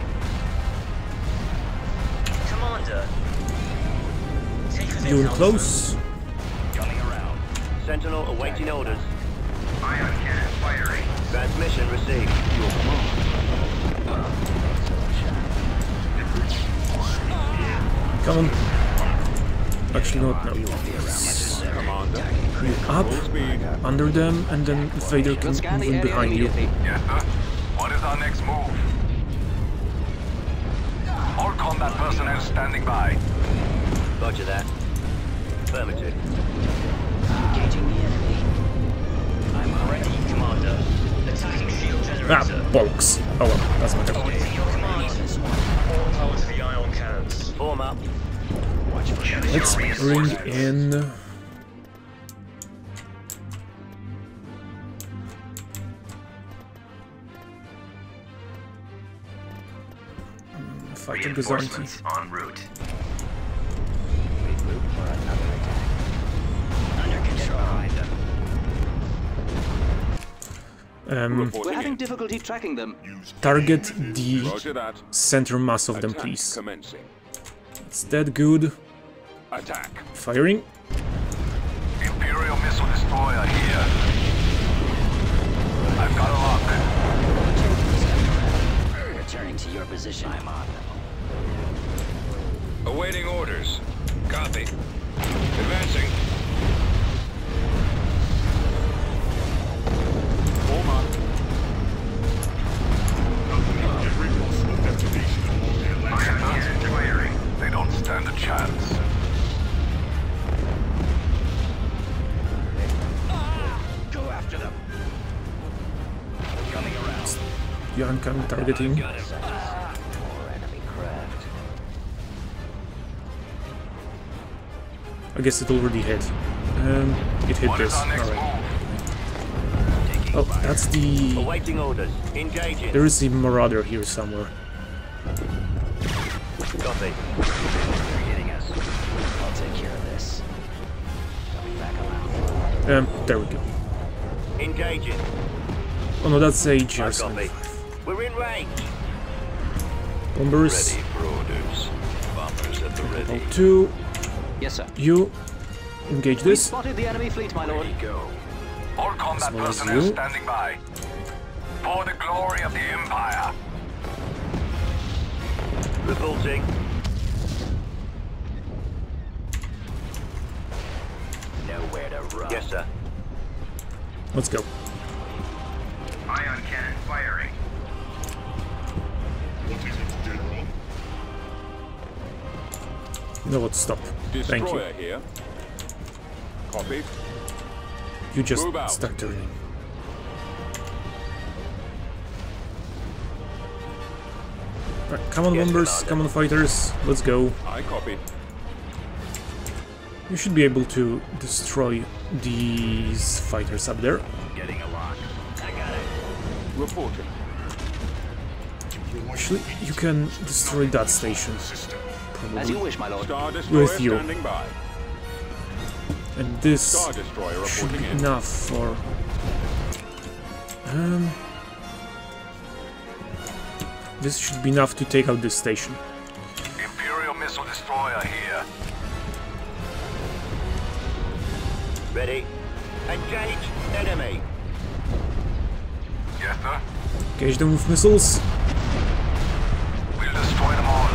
Commander. Take within Doing helmsman. close. Coming around. Sentinel awaiting orders. Ion cannon firing. Transmission received. Your command. Come on. Actually, not now. Commander. Move up, Full speed. under them, and then Vader can We'll scan move the in area behind you. immediately. Yes, sir. What is our next move? All combat personnel standing by. Roger that. Affirmative. Engaging the enemy. I'm ready, Commander. Attacking shield generator. Ah, bollocks. Oh well, that's my turn. Awaiting your command. All power to the ion cannons. Form up. Watch for enemy Let's bring in... Fighter Gazanti. Reinforcements en route. under control. We're having difficulty tracking them. Target the Roger that. center mass of them, Attack please. commencing. Is that good? Attack. Firing. Imperial missile destroyer here. I've got a lock. Returning to your position. I'm on them. Awaiting orders. Copy. Advancing. Form up. Every possible detonation of all their Ion cannon firing. They don't stand a chance. Go after them. Coming around. Yankan targeting. Got him. More enemy craft. I guess it already hit. It hit What is this. our next Alright. move? Oh, that's the... Awaiting orders. Engaging. There is a Marauder here somewhere. Copy. They're getting us. I'll take care of this. Coming back around. There we go. Engaging. Oh no, that's a I GR75. copy. We're in range. Bombers. Ready for orders. Bombers at the ready. L2. Yes, sir. You. Engage We've this. spotted the enemy fleet, my lord. Go. All combat As well as personnel you. standing by. For the glory of the Empire. Reporting. Nowhere to run. Yes, sir. Let's go. Ion cannon firing. What is it, General? No, what? Stop. Thank you. Destroyer here. Copy. You just Move out. start turning. Right, come on, bombers, come on, fighters, let's go. I copy. You should be able to destroy these fighters up there. Getting a lock. I got it. Reporting. Actually, you can destroy that station. Probably. As you wish, my lord. Star Destroyer With you. standing by. And this Star Destroyer should be reporting in. enough for... this should be enough to take out this station. Imperial missile destroyer here. Ready. Engage enemy. Yes, sir. Engage them with missiles. We'll destroy them all.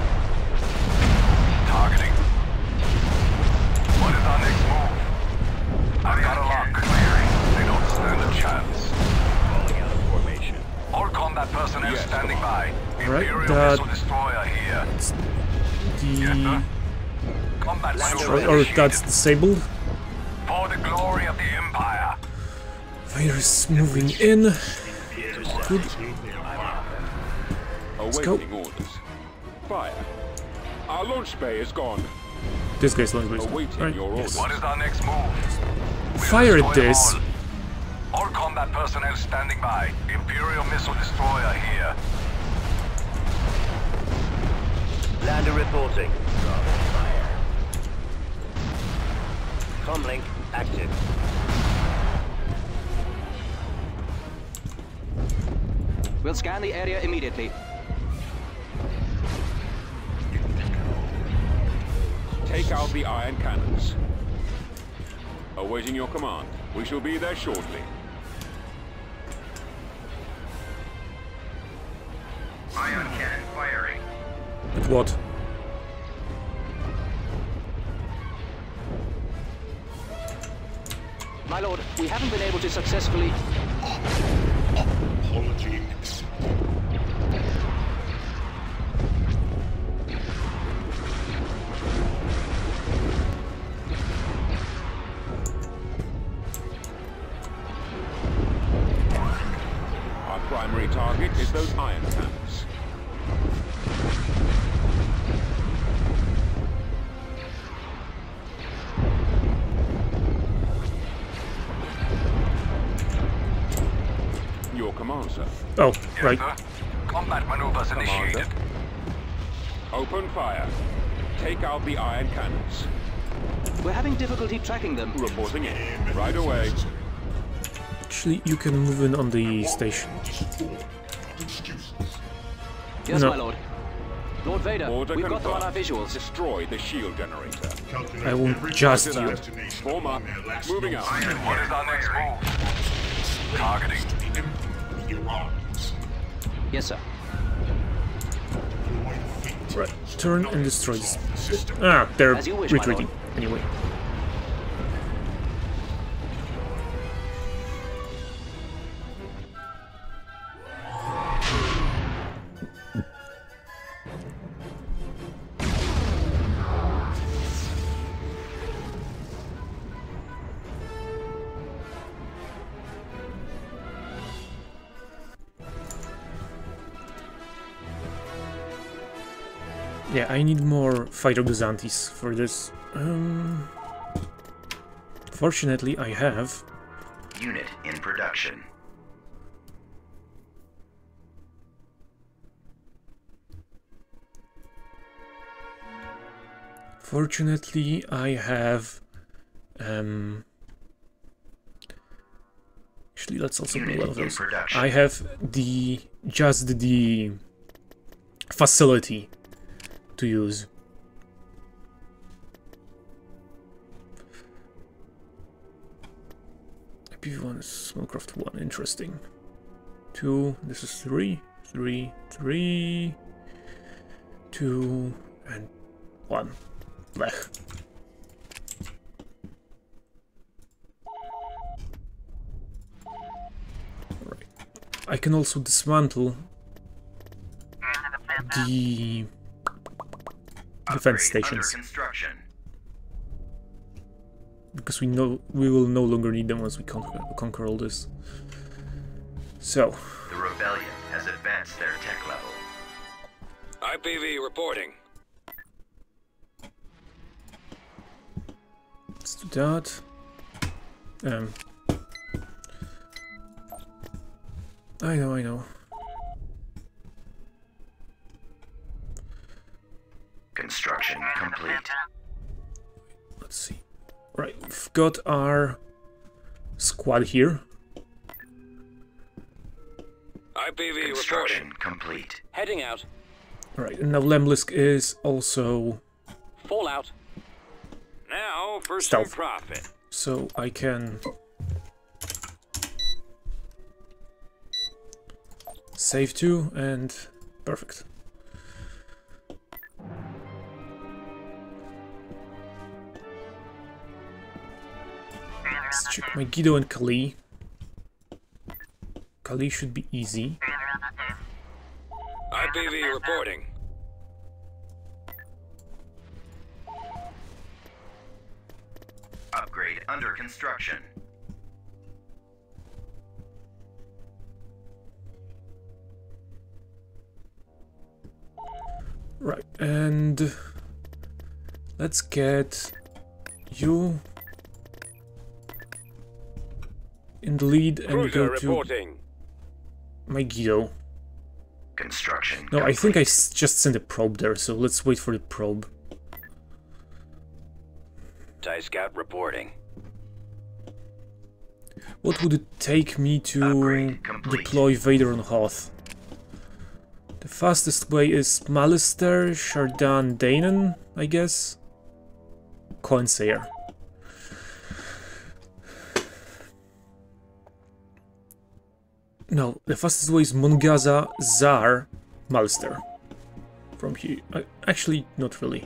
Targeting. What is our next move? I've got a lock. They don't stand a chance. Calling out of formation. All combat personnel standing by. Alright, Imperial that... missile destroyer here. the... Combat maneuver or that's initiated. disabled. For the glory of the Empire. Virus moving in. Good. go. Awaiting orders. Fire. Our launch bay is gone. This guy's launch bay is gone. Awaiting Right, your yes. What is our next move? Fire at this. All combat personnel standing by. Imperial missile destroyer here. Lander reporting. Fire. Comlink active. We'll scan the area immediately. Take out the iron cannons. Awaiting your command. We shall be there shortly. Ion cannon firing. But what? My lord, we haven't been able to successfully... Apology accepted. Our primary target is those iron cannons. Your command, sir. Oh, Yes, right. sir. Combat maneuvers initiated. Open fire. Take out the iron cannons. We're having difficulty tracking them. Reporting in. Right away. Actually, you can move in on the station. Yes, No. my lord. Lord Vader, Order we've got them on confirmed. our visuals. Destroy the shield generator. I won't just you. Form up. Moving out. What is our next move? Targeting. Yes, sir. Right. Turn and destroy this. Ah, they're As you wish, my retreating. Anyway. Yeah, I need more fighter Byzantis for this. Fortunately, I have. Unit in production. Fortunately, I have. Actually, let's also do one of those. I have just the facility to use. IP1 is Smallcraft 1, interesting. 2, this is 3, 3, 3, 2, and 1. Blech. Right. I can also dismantle the defense stations, because we will no longer need them once we conquer all this. So The rebellion has advanced their tech level. IPV reporting. Let's do that. I know. Construction complete. Let's see. Right, we've got our squad here. IPV Construction reporting. complete. Heading out. Right, and now Lemlisk is also Fallout. Now for Stealth. some profit. so I can save too, and perfect. Let's check my Guido and Kali. Kali should be easy. IPV reporting. Upgrade under construction. Right, and let's get you in the lead and Cruiser go to reporting. my Guido. Construction No, I complete. think I just sent a probe there, so let's wait for the probe. TIE Scout reporting. What would it take me to Upgrade complete. deploy Vader on Hoth? The fastest way is Malister, Shardan, Danon, I guess? Coinsayer. No, the fastest way is Mongaza, Zar, Malister. From here. Actually, not really.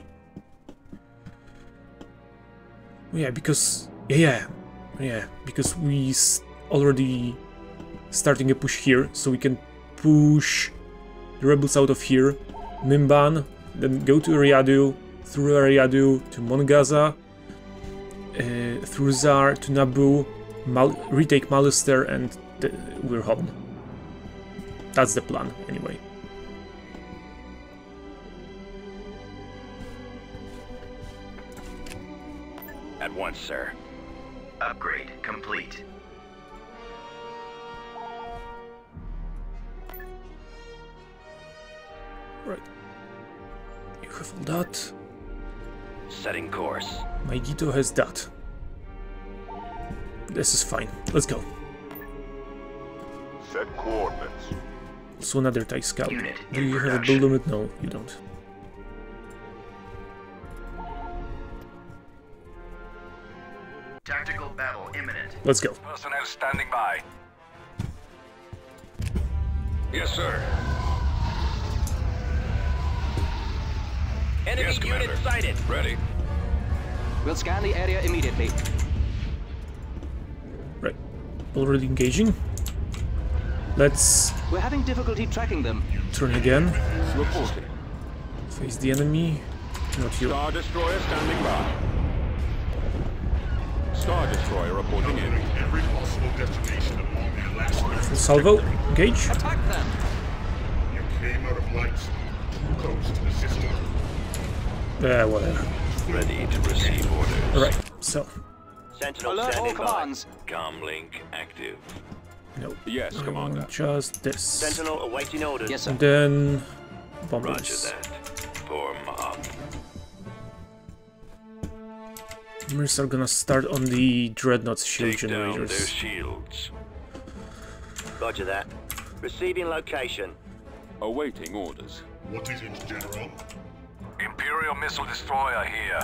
Yeah, because... Yeah, because we already starting a push here, so we can push the rebels out of here, Mimban, then go to Eriadu, through Eriadu to Mongaza, through Zar to Naboo, retake Malister, and we're home. That's the plan, anyway. At once, sir. Upgrade complete. Right. You have all that. Setting course. My Guido has that. This is fine. Let's go. Set coordinates. Also another TIE Scout. Unit Do in you have a production. build limit? No, you don't. Tactical battle imminent. Let's go. Personnel standing by. Yes, sir. Enemy Yes, unit Commander. sighted. Ready. We'll scan the area immediately. Right. Already engaging. Let's We're having difficulty tracking them. turn again. Reporting. Face the enemy. Not you. Star Destroyer standing by. Star Destroyer reporting in. Every possible destination along the Alaska. Full salvo. Engage. Attack them! You came out of lights too close to the system. Whatever. Ready to receive orders. Alright, so. Sentinel Alert all standing by. commands. Comlink active. No. Yes, I Commander. want just this. Sentinel awaiting orders. Yes, sir. And then Roger bombers. that. Form up. Bombers are gonna start on the Dreadnought's shield Take down their generators. shields. Roger that. Receiving location. Awaiting orders. What is it, General? Imperial missile destroyer here.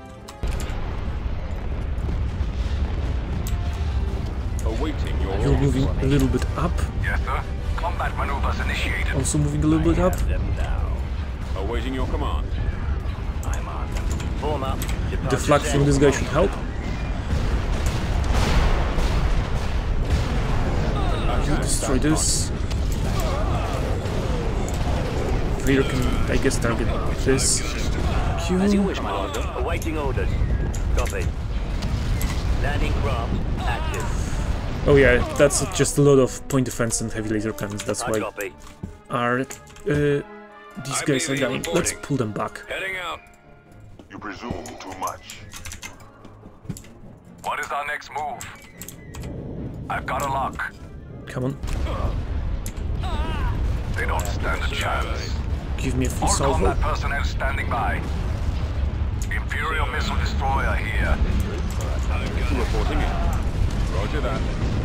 Awaiting your You're moving orders. a little bit up. Yes, sir. Combat maneuvers initiated. Also moving a little bit up. Have them now. Awaiting your command. I'm on. Form up. The flag from this guy should help. You destroy this. Vader can, I guess, target this. As you Q. wish, my lord. Awaiting orders. Copy. Landing craft active. Oh yeah, that's just a lot of point defense and heavy laser cannons. That's I why copy. our These guys are dying. Let's pull them back. Heading out. You presume too much. What is our next move? I've got a lock. Come on. They don't stand a chance. Give me a full All salvo. combat personnel standing by. Imperial missile destroyer here. Reporting in. Roger that.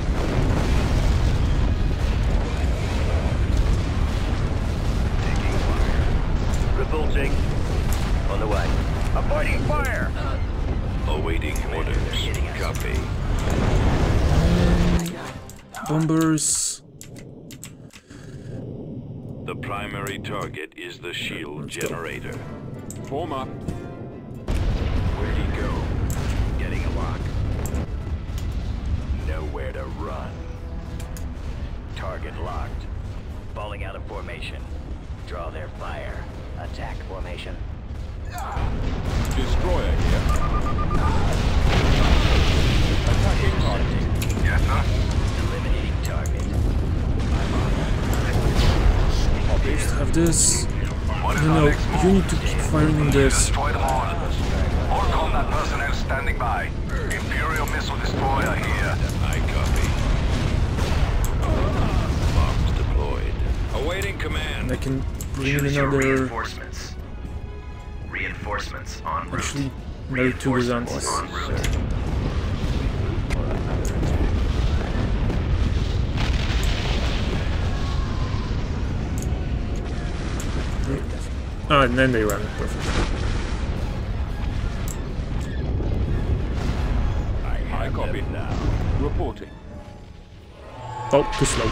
Taking fire. Reporting. On the way. Avoiding fire! Awaiting orders. Copy. Bombers. The primary target is the shield generator. Form up. Where'd he go? Getting a lock. Nowhere to run. Target locked. Falling out of formation. Draw their fire. Attack formation. Destroyer here. Attacking target. Yes, sir. Eliminating target. Just have this. What is No, our no, next move? you need to keep firing on this. Destroy them all. All combat personnel standing by. Imperial missile destroyer here. I copy. Bombs deployed. Awaiting command. And I can bring in Choose your another. reinforcements. Reinforcements en route. Actually, another two Byzantium. En route. Ah, and then they ran it. Perfect. I copy. Now. Reporting. Oh, too slow.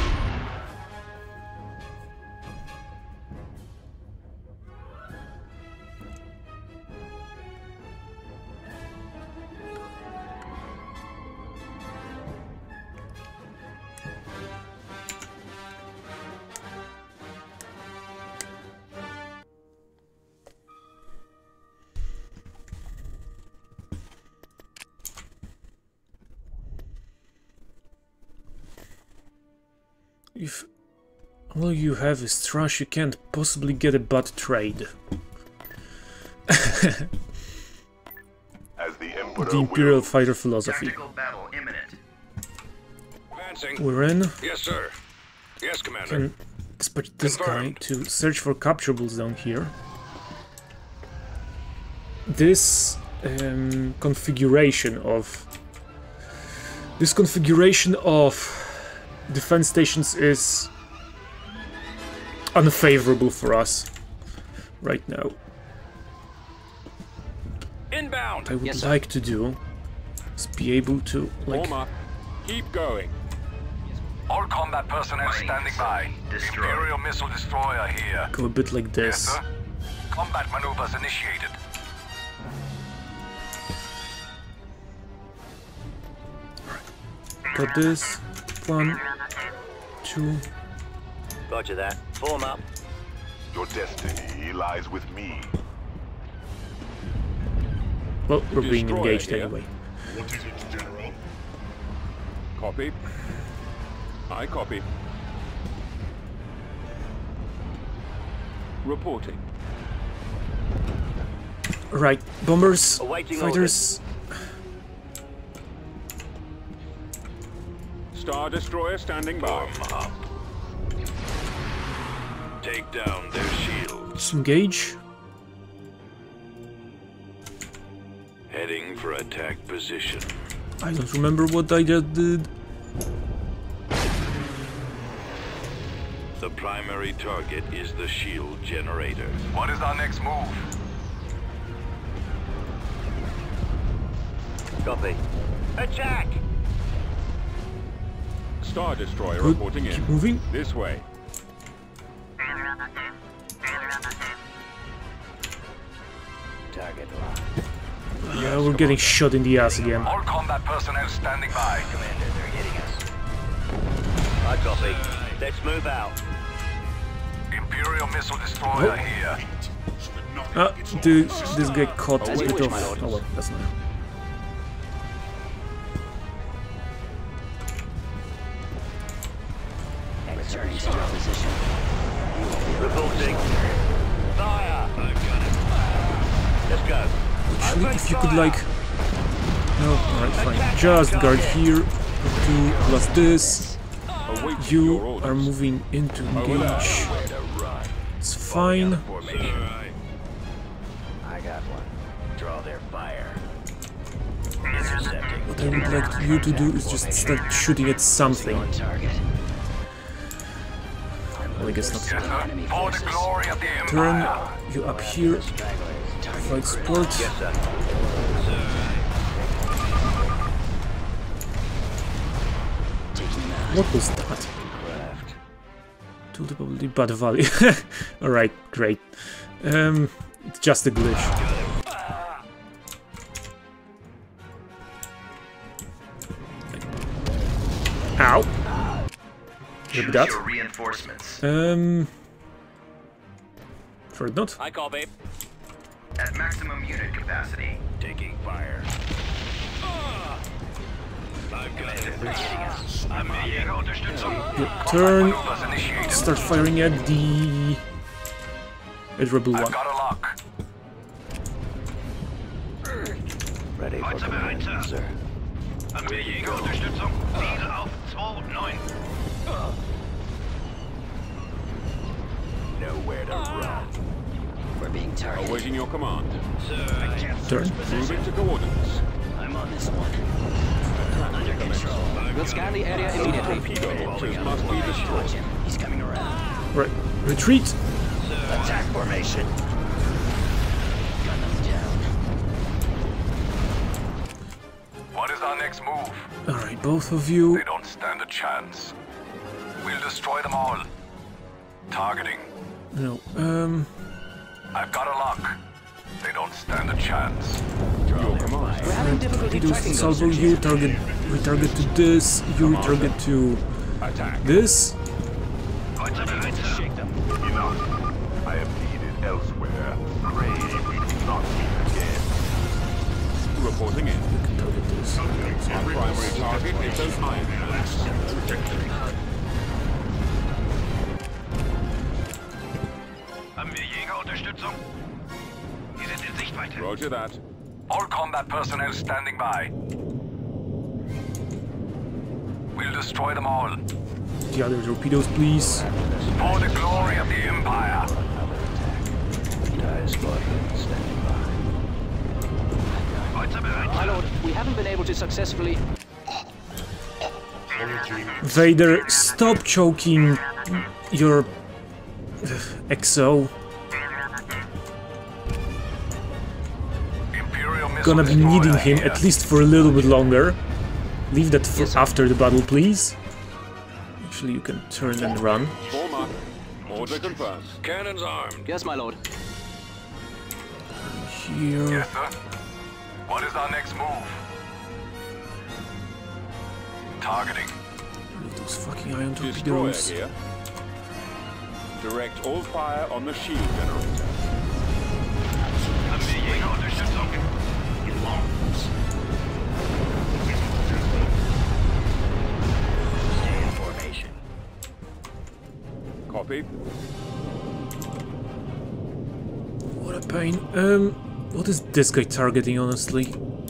If all you have is trash, you can't possibly get a bad trade. As the Emperor The Imperial Fighter Philosophy. Tactical battle imminent. Advancing. We're in. Yes, sir. Yes, Commander. Can expect this guy Confirmed. to search for capturables down here. This configuration of defense stations is unfavorable for us right now. Inbound. What I would like to do is be able to, like, Form up. Keep going. All combat personnel standing by. Imperial missile destroyer here. go a bit like Yes, this. sir. Combat maneuvers initiated. Got this. 1, 2. Roger that. Form up. Your destiny lies with me. Well, we're being Destroyer engaged here. anyway. What is it, General? Copy. I copy. Reporting. Right, bombers, Awaiting fighters. Star Destroyer standing by. Form up. Take down their shields. Just engage. Heading for attack position. I don't remember what I just did. The primary target is the shield generator. What is our next move? Copy. Attack! Star Destroyer Good. reporting in. Keep moving. This way. Target locked. Yeah, we're getting shot in the ass again. All combat personnel standing by. Commander, they're hitting us. I copy. Let's move out. Imperial missile destroyer Oh. here. Ah, this guy caught a As you bit wish, of. my lord. Oh well, that's not. Returning to your position. Reporting. fire! I've got it. Let's go. Actually, if you could like... No, alright, fine. Just guard here. 2 plus this. You are moving into engage. It's fine. I got one. Draw their fire. What I would like you to do is just start shooting at something. Well, I guess not. Turn you up here. Provide support. What was that? Tool probably bad value. Alright, great. It's just a glitch. Ow! Rip that. Third not. I call, babe. At maximum unit capacity. Taking fire. Turn. Start firing at the... Rebel 1. Ready for command, sir. Unterstützung. Ziel auf 2-9. Nowhere to run. We're being targeted. Awaiting your command. Turn. Moving to coordinates. I'm on this one. Under control. We'll scan the area immediately. Must be destroyed. He's coming around. Right. Retreat. Attack formation. Gun them down. What is our next move? Alright, both of you. They don't stand a chance. We'll destroy them all. Targeting. No, I've got a lock. They don't stand a chance. Your command. We're having difficulty tracking Salvo, those. you target, retarget to this, you retarget to this. Shake them. Enough. I am needed elsewhere. Pray we do not meet again. Reporting in. You can target this. Our primary target is those Iron Cannons. Haben wir Jägerunterstützung? Wir sind in Sichtweite. Roger that. All combat personnel standing by. We'll destroy them all. The other torpedoes, please. For the glory of the Empire. My lord, we haven't been able to successfully... Vader, stop choking your XO. Gonna be needing him at least for a little bit longer. Leave that for after the battle, please. Actually, you can turn and run. Form up. Order confirmed. Cannons armed. Yes, my lord. Here. Yes, sir. What is our next move? Targeting. Those fucking ion Destroyer torpedoes. here. Direct all fire on the shield generator. Haben wir Jägerunterstützung? Stay in formation. Copy. What a pain. What is this guy targeting, honestly?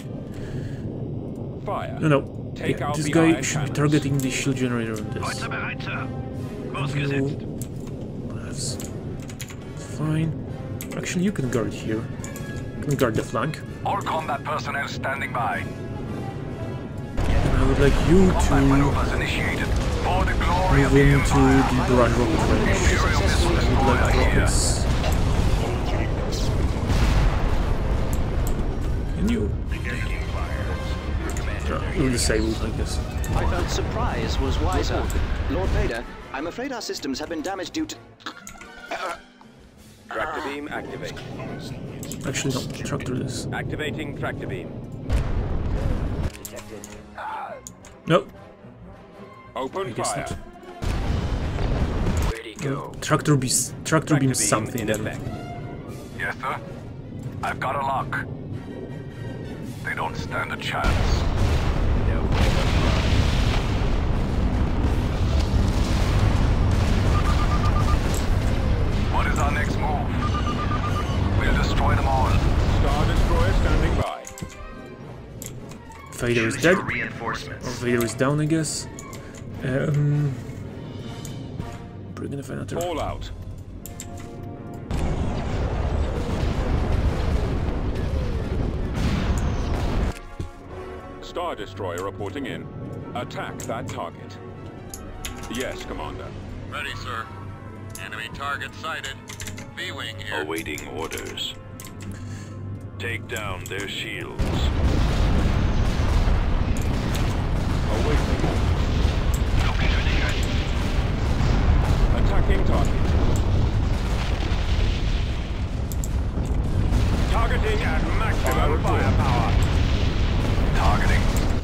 Fire. No. Take out This the guy iron should be cannons. targeting the shield generator on this. Kreuzer bereit, Sir. You Ausgesetzt. perhaps fine. Actually, you can guard here. You can guard the flank. All combat personnel standing by. And I would like you Combat to maneuvers initiated. For the glory of move the into Empire. the barrage rocket range. Imperial missile I would destroyer like here. rockets. Can you? You're disabled, I guess. I felt surprise was wiser. Lord Vader, I'm afraid our systems have been damaged due to... Tractor beam activate. Actually, no. Tractor this. Activating tractor beam. No. Open I guess fire. not. Where'd he go? Tractor beam something in then. effect. Yes, sir. I've got a lock. They don't stand a chance. What is our next move? Vader is dead. Or Vader is down, I guess. Bring in a Venator. All out. Star Destroyer reporting in. Attack that target. Yes, Commander. Ready, sir. Enemy target sighted. V-wing here. Awaiting orders. Take down their shields. Awaiting. Attacking target. Targeting at maximum firepower. Targeting.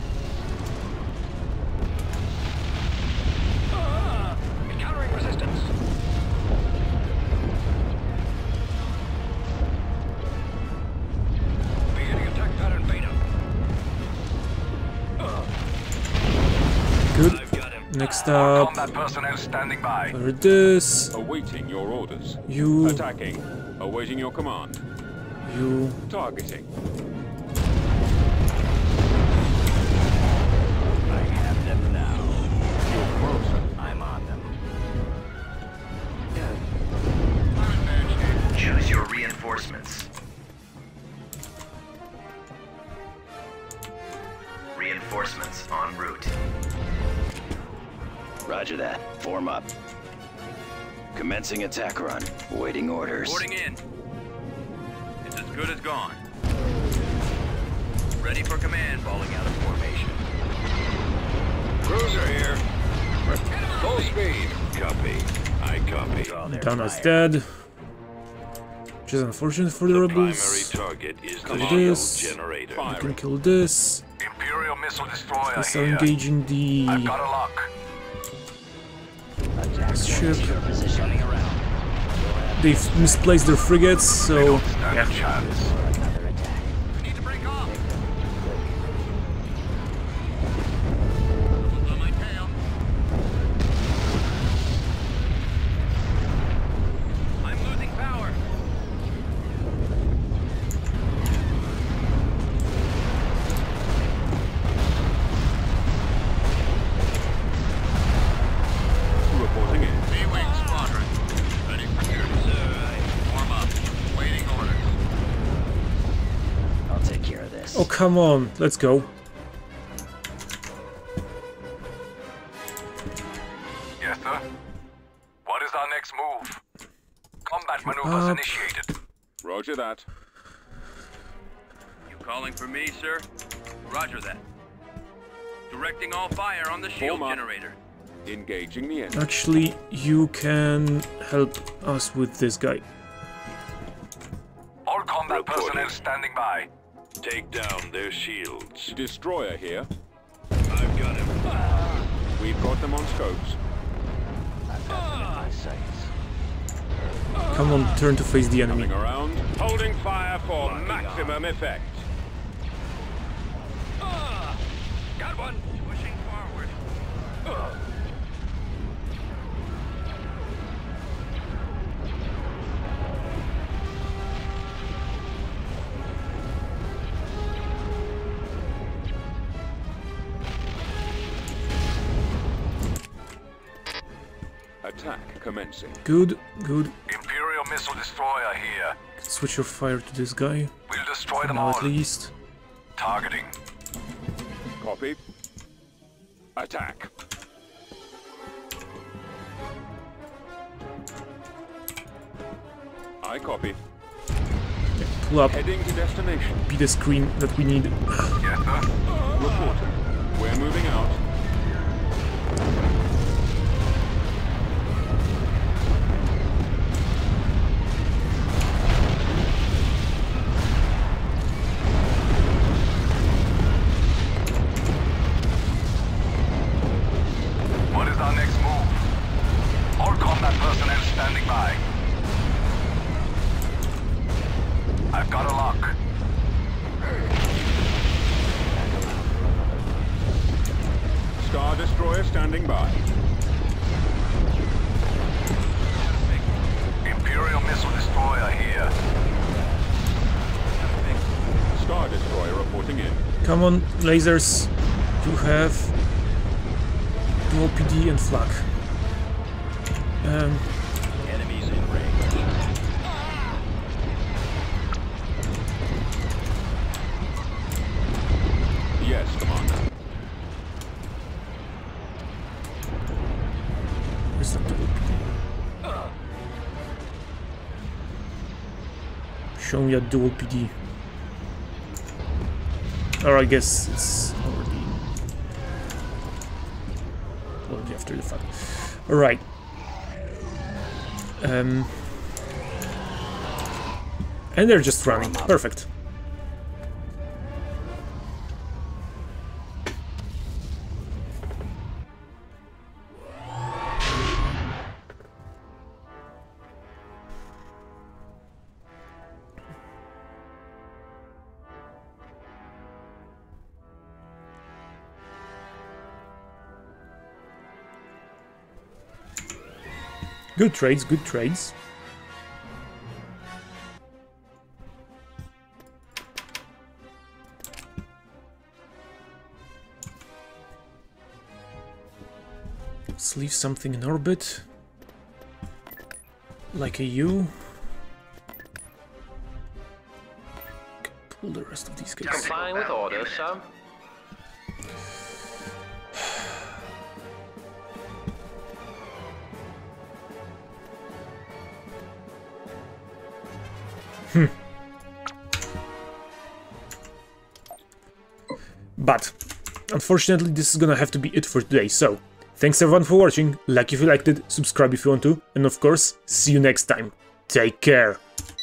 Encountering resistance. Beginning attack pattern beta. Good. Next up. Combat personnel standing by. For this. Awaiting your orders. You. Attacking. Awaiting your command. You. Targeting. I have them now. You're closer. I'm on them. Choose your reinforcements. Reinforcements en route. Roger that. Form up. Commencing attack run. Awaiting orders. Boarding in. It's as good as gone. Ready for command, falling out of formation. Cruiser here. Full speed. Copy. I copy. Dana's dead. Which is unfortunate for the rebels. Primary target is the Kill shield this. generator. We can kill this. Imperial missile destroyer They start here. engaging the I've got a lock. ship. They've misplaced their frigates, so Stand a chance. Need to break off. On my tail. I'm losing power. Reporting in. V-wing squadron. Ready for here. Warm up. Waiting orders. I'll take care of this. oh come on, let's go. Yes, sir. What is our next move? Combat maneuvers initiated. Roger that. You calling for me, sir? Roger that. Directing all fire on the shield Form up. generator. Engaging the enemy. Actually, you can help us with this guy. All combat Reporting. personnel standing by. Take down their shields. Destroyer here. I've got him. We've got them on scopes. I've got them in my sights. Come on, turn to face the enemy. Coming around. Holding fire for maximum effect. Got one. Pushing forward. Attack commencing. Good, good. Imperial missile destroyer here. Switch your fire to this guy. We'll destroy For them now all. at least. Targeting. Copy. Attack. I copy. Pull up. Heading to destination. Be the screen that we need. Yes, sir. Reporting. We're moving out. What is our next move? All combat personnel standing by. I've got a lock. Star Destroyer standing by. Imperial missile destroyer here. Star Destroyer reporting in. Come on, lasers. You have dual PD and flak. Enemies in range. Yes, Commander. Where's the dual PD? Show me a dual PD. Or I guess it's already after the fact. Alright. And they're just running. Perfect. Good trades, good trades. Let's leave something in orbit. Like a U. Pull the rest of these guys. Complying with orders, sir. But, unfortunately, this is gonna have to be it for today, so thanks everyone for watching, like if you liked it, subscribe if you want to, and of course, see you next time. Take care!